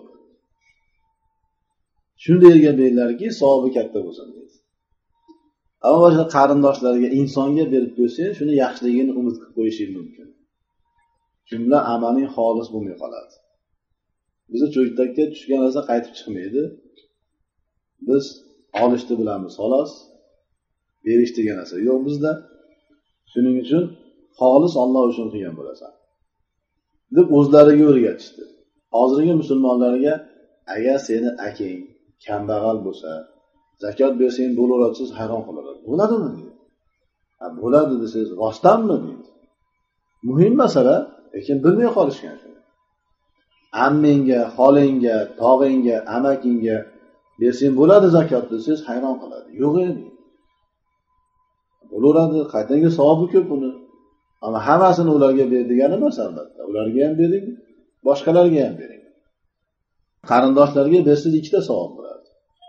Shunday yerga beringlarki, savobi katta bo'lsin deydi. Ammo boshqa qarindoshlarga, insonga berib qo'ysang, shuni yaxshiligini umid qilib qo'yishing mumkin. Jumla amaling xolis bo'lmay qoladi. Bizni cho'ntakka tushgan narsa qaytib chiqmaydi. Biz olishni bilamiz, xolos. Berish degan narsa yo'q bizda. Shuning uchun xolis Alloh uchun qilgan bo'lasan. deb o'zlariga o'rgatishdi. Hozirgi musulmonlarga agar seni akang kambag'al bo'lsa, zakot bersang bo'laveradi, siz hayron qolasiz. Bo'ladimi deydi. Bo'ladi desiz, rostdanmi deydi. Muhim masala, lekin bilmay qolishgan shuni. Ammangga, xolangga, tog'angga, amakingga bersang bo'ladi zakot desiz, hayron qoladi. Yo'q edi. Bo'laveradi, qaytanga savobi ko'p uni. Ammo hammasini ularga ber degani emas albatta. Ularga ham bering, boshqalarga ham bering. Qarindoshlarga bersiz ikkita savob bo'ladi.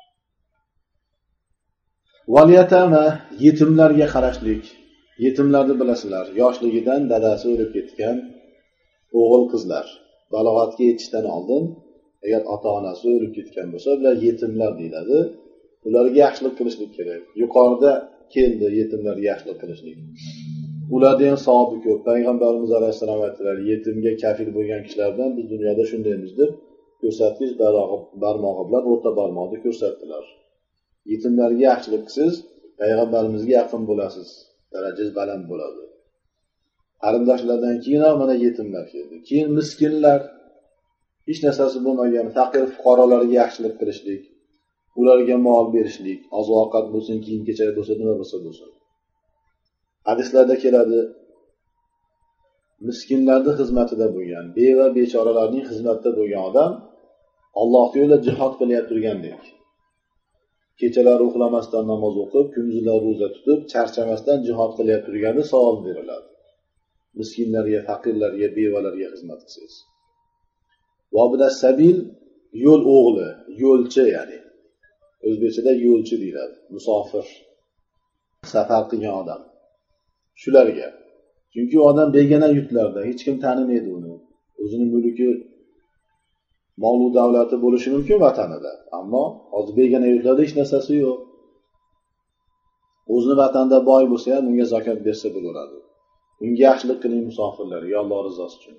Valiyatama yetimlarga qarashlik. Yetimlarni bilasizlar, yoshligidan dadasi o'lib ketgan o'g'il qizlar balog'atga yetishdan oldin agar ota-onasi o'lib ketgan bo'lsa, ular yetimlar deyiladi. Ularga yaxshilik qilishlik kerak. Yuqorida keldi yetimlarga yaxshilik qilishlik. Ularning ham savobi ko'p. Payg'ambarimiz alayhisalom aytdilar, yetimga kafil bo'lgan kishilardan biz dunyoda shundaymiz deb ko'rsatkich barmog'i bilan o'rta barmoqni ko'rsatdilar. Yetimlarga yaxshilik qilsiz, payg'ambarimizga yaqin bo'lasiz. Darajangiz baland bo'ladi. Qarindoshlardan keyin mana yetimlar keldi. Keyin miskinlar, hech narsasi bo'lmagan faqir fuqarolarga yaxshilik qilishlik, ularga mol berishlik, oziq-ovqat bo'lsin, kiyim-kechak bo'lsin, nima bo'lsa bo'lsin. Hadislarda keladi, miskinlarning xizmatida bo'lgan, beva bechoralarning xizmatida bo'lgan odam Alloh yo'lida jihad qilyapti turgandek. Kechalari uxlamasdan namoz o'qib, kunduzlar roza tutib, charchamasdan jihad qilyapti turganda savob beriladi. Miskinlarga, faqirlarga, bevalarga xizmat qilsangiz. Vobida sabil yo'l o'g'li, yo'lchi ya'ni. O'zbekchada yo'lchi deyiladi, musofir, safar qilgan odam. Shularga. Chunki u odam begona yurtlarda, hech kim tanimaydi uni. O'zining mulki, mol-u davlati bo'lishi mumkin vatanida, ammo hozir begona yurtlarda hech narsasi yo'q. O'zining vatanida boy bo'lsa ham unga zakot bersa bo'laveradi. Unga yaxshilik qiling musofirlarga, Alloh rizosi uchun.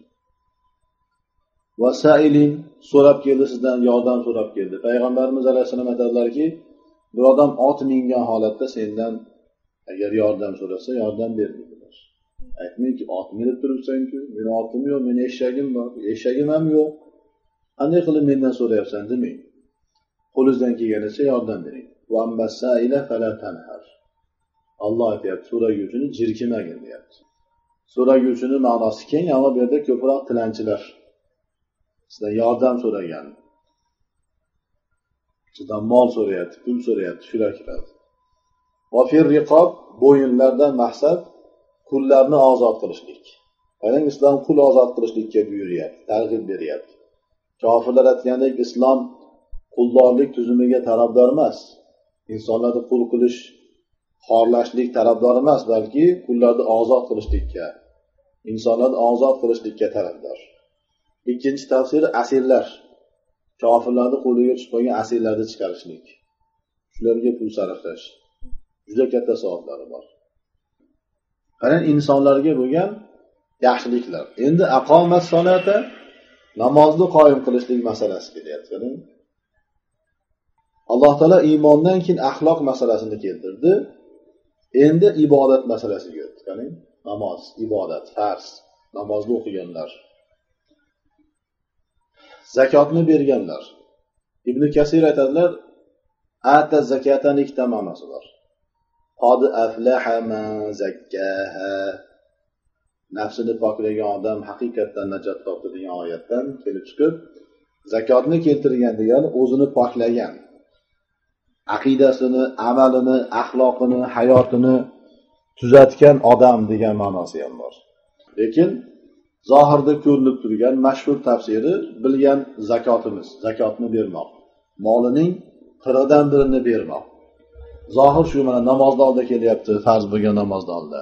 Vasailin so'rab keldi sizdan, yordam so'rab keldi. Payg'ambarimiz alayhisalom aytadilarki, Bir odam ot mingan holatda sendan agar yordam so'rasa, yordam ber dedilar. Aytmayki, ot minib turibsan-ku, meni otim yo'q, meni eshagim bor, eshagim ham yo'q. Qanday qilib mendan so'rayapsan demang. Qo'lingizdan kelganicha yordam bering. Va ammasaila fala tanhar. Alloh aytayapti, so'raguvchini jirkimagin deyapti. So'raguvchini ma'nosi keng, ammo bu yerda ko'proq tilanchilar sizdan yordam so'ragan. Sizdan mol so'rayapti, pul so'rayapti, shular kiradi. Va fir riqob, bo'yinlardan maqsad qullarni ozod qilishlik. Qarang, islom qul ozod qilishlikka buyuryapti, targ'ib beryapti. Kofirlar aytgandek, islom quldorlik tuzumiga tarafdor emas. Insonlarni qul qilish, xorlashlik tarafdor emas, balki qullarni ozod qilishlikka, insonlarni ozod qilishlikka tarafdor. Ikkinchi tafsiri asirlar. Kofirlarning qo'liga tushib qolgan asirlarni chiqarishlik. Shularga pul sarflash. Juda katta savoblari bor. Qarang, insonlarga bo'lgan yaxshiliklar. Endi aqomat solata, namozni qoyim qilishlik masalasi kelyapti. Qarang. Alloh taolo iymondan keyin axloq masalasini keltirdi. Endi ibodat masalasiga o'tdi. Qarang, namoz, ibodat, farz, namozni o'qiganlar, zakotni berganlar. Ibn Kasir aytadilar, ata zakatan ikkita ma'nosi bor. Qad aflaha man zakkaha. Nafsini poklagan odam haqiqatan najot topdi degan oyatdan kelib chiqib, zakotni keltirgan degani o'zini poklagan. Aqidasini, amalini, axloqini, hayotini tuzatgan odam degan ma'nosi ham bor. Lekin zohirda ko'rinib turgan mashhur tafsiri bilgan zakotimiz, zakotni bermoq. Molining 40dan birini bermoq. Zohir shu mana namozda oldi kelyapti, farz bo'lgan namozda oldi.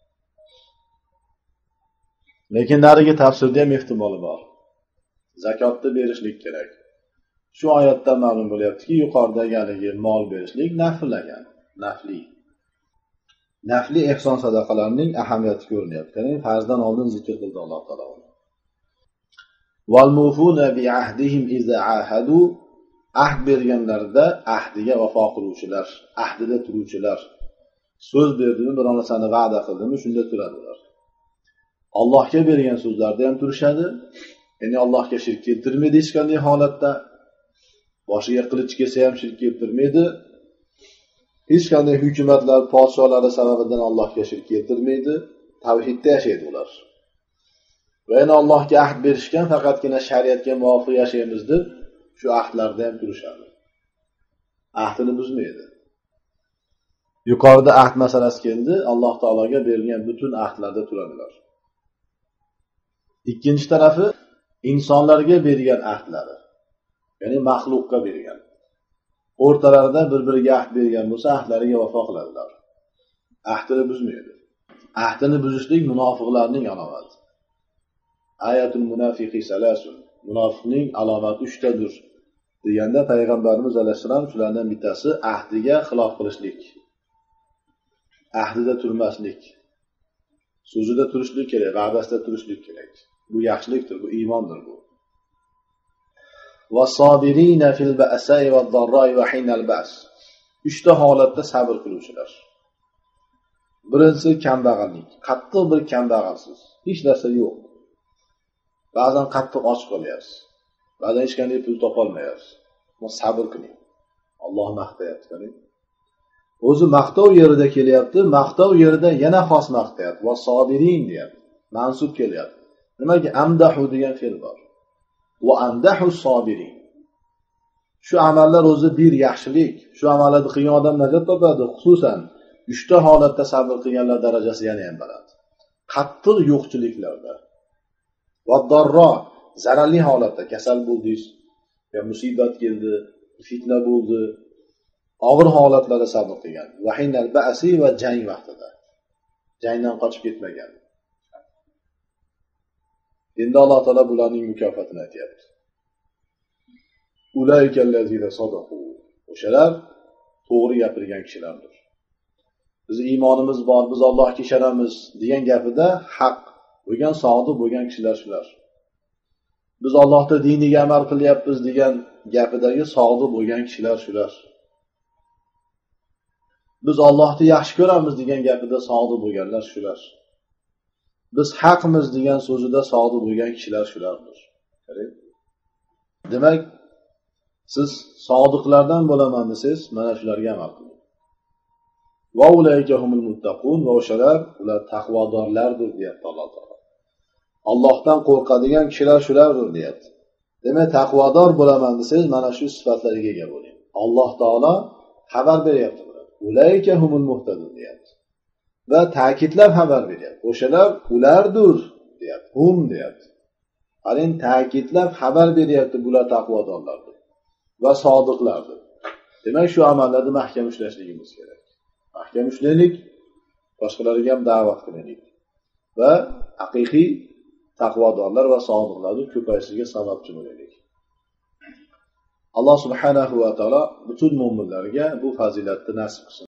Lekin narigi tafsirda ham ehtimoli bor. Zakotni berishlik kerak. Shu oyatdan ma'lum bo'lyaptiki, yuqoridagi mol berishlik naflagan, nafli. Nafli ehson sadaqalarning ahamiyati ko'rinyapti. Ya'ni farzdan oldin zikr qildi Alloh taolo. Wal mufuna bi ahdihim iza ahadu. Ahd berganlarda ahdiga vafo qiluvchilar, ahdida turuvchilar. So'z berdimi, bir narsani va'da qildimi, shunda turadilar. Allohga bergan so'zlarda ham turishadi. Ya'ni Allohga shirk keltirmaydi hech qanday holatda. Boshiga qilich kelsa ham shirk keltirmaydi. Hech qanday hukumatlar, podsholari sababidan Allohga shirk keltirmaydi. Tavhidda yashaydi ular. Va yana Allohga ahd berishgan, faqatgina shariatga muvofiq yashaymiz deb shu ahdlarda ham turishadi. Ahdini buzmaydi. Yuqorida ahd masalasi keldi, Alloh taologa berilgan butun ahdlarda turadilar. Ikkinchi tarafi insonlarga bergan ahdlari. Ya'ni maxluqqa bergan. O'rtalarida bir-biriga ahd bergan bo'lsa, ahdlariga vafo qiladilar. Ahdini buzmaydi. Ahdini buzishlik munofiqlarning alomati. Ayatul munafiqi salasun. Munofiqning alomati 3 tadir. Deganda payg'ambarimiz alayhisalom shulardan bittasi ahdiga xilof qilishlik. Ahdida turmaslik. So'zida turishlik kerak, va'dasida turishlik kerak. Bu yaxshilikdir, bu iymondir bu. Vas-sabirina fil ba'sa'i wad-darra'i wa hinal ba's. 3 ta holatda sabr qiluvchilar. Birinchisi kambag'allik. Qattiq bir kambag'alsiz. Hech narsa yo'q. Ba'zan qattiq och qolyapsiz. Ba'zan hech qanday pul topa olmayapsiz. Ammo sabr qiling. Alloh maqtayapti, qarang. O'zi maqtov yerida kelyapti, maqtov yerida yana xos maqtayapti. Vas-sabirin deyapti. Mansub kelyapti. Nimaga amdahu degan fe'l bor. Va amdahu sabirin. Shu amallar o'zi bir yaxshilik. Shu amallarni qilgan odam najot topadi, xususan 3 ta holatda sabr qilganlar darajasi yana ham baland. Qattiq yo'qchiliklarda va darro, zararli holatda kasal bo'ldingiz, yo musibat keldi, fitna bo'ldi, og'ir holatlarda sabr qilgan. Va hinal ba'si va jang vaqtida. Jangdan qochib ketmagan. Endi Alloh taolo bularning mukofotini aytayapti. Ulaykallazina sadaqu. O'shalar to'g'ri gapirgan kishilardir. Biz iymonimiz bor, biz Allohga ishonamiz degan gapida haq bo'lgan, sodiq bo'lgan kishilar shular. Biz Allohning diniga amal qilyapmiz degan gapidagi sodiq bo'lgan kishilar shular. biz Allohni yaxshi ko'ramiz degan gapida sodiq bo'lganlar shular. Biz haqmiz degan so'zida sodiq bo'lgan kishilar shulardir. Demak, siz sodiqlardan bo'laman desangiz, mana shularga amal qiling. Va ulaykahumul muttaqun, va o'shalar ular taqvodorlardir deyapti Alloh taolo. Allohdan qo'rqadigan kishilar shulardir deyapti. Demak, taqvodor bo'laman desangiz, mana shu sifatlarga ega bo'ling. Alloh taolo xabar beryapti bular. Ulaykahumul muhtadun deyapti. Va ta'kidlab xabar beryapti. O'shalar ulardir deyapti. Hum deyapti. Qarang, ta'kidlab xabar beryapti, bular taqvodorlardir va sodiqlardir. Demak, shu amallarni mahkam ushlashligimiz kerak. Mahkam ushlaylik, boshqalarga ham da'vat qilaylik va haqiqiy taqvodorlar va sodiqlarni ko'payishiga sababchi bo'laylik. Alloh subhanahu va taolo butun mo'minlarga bu fazilatni nasib qilsin.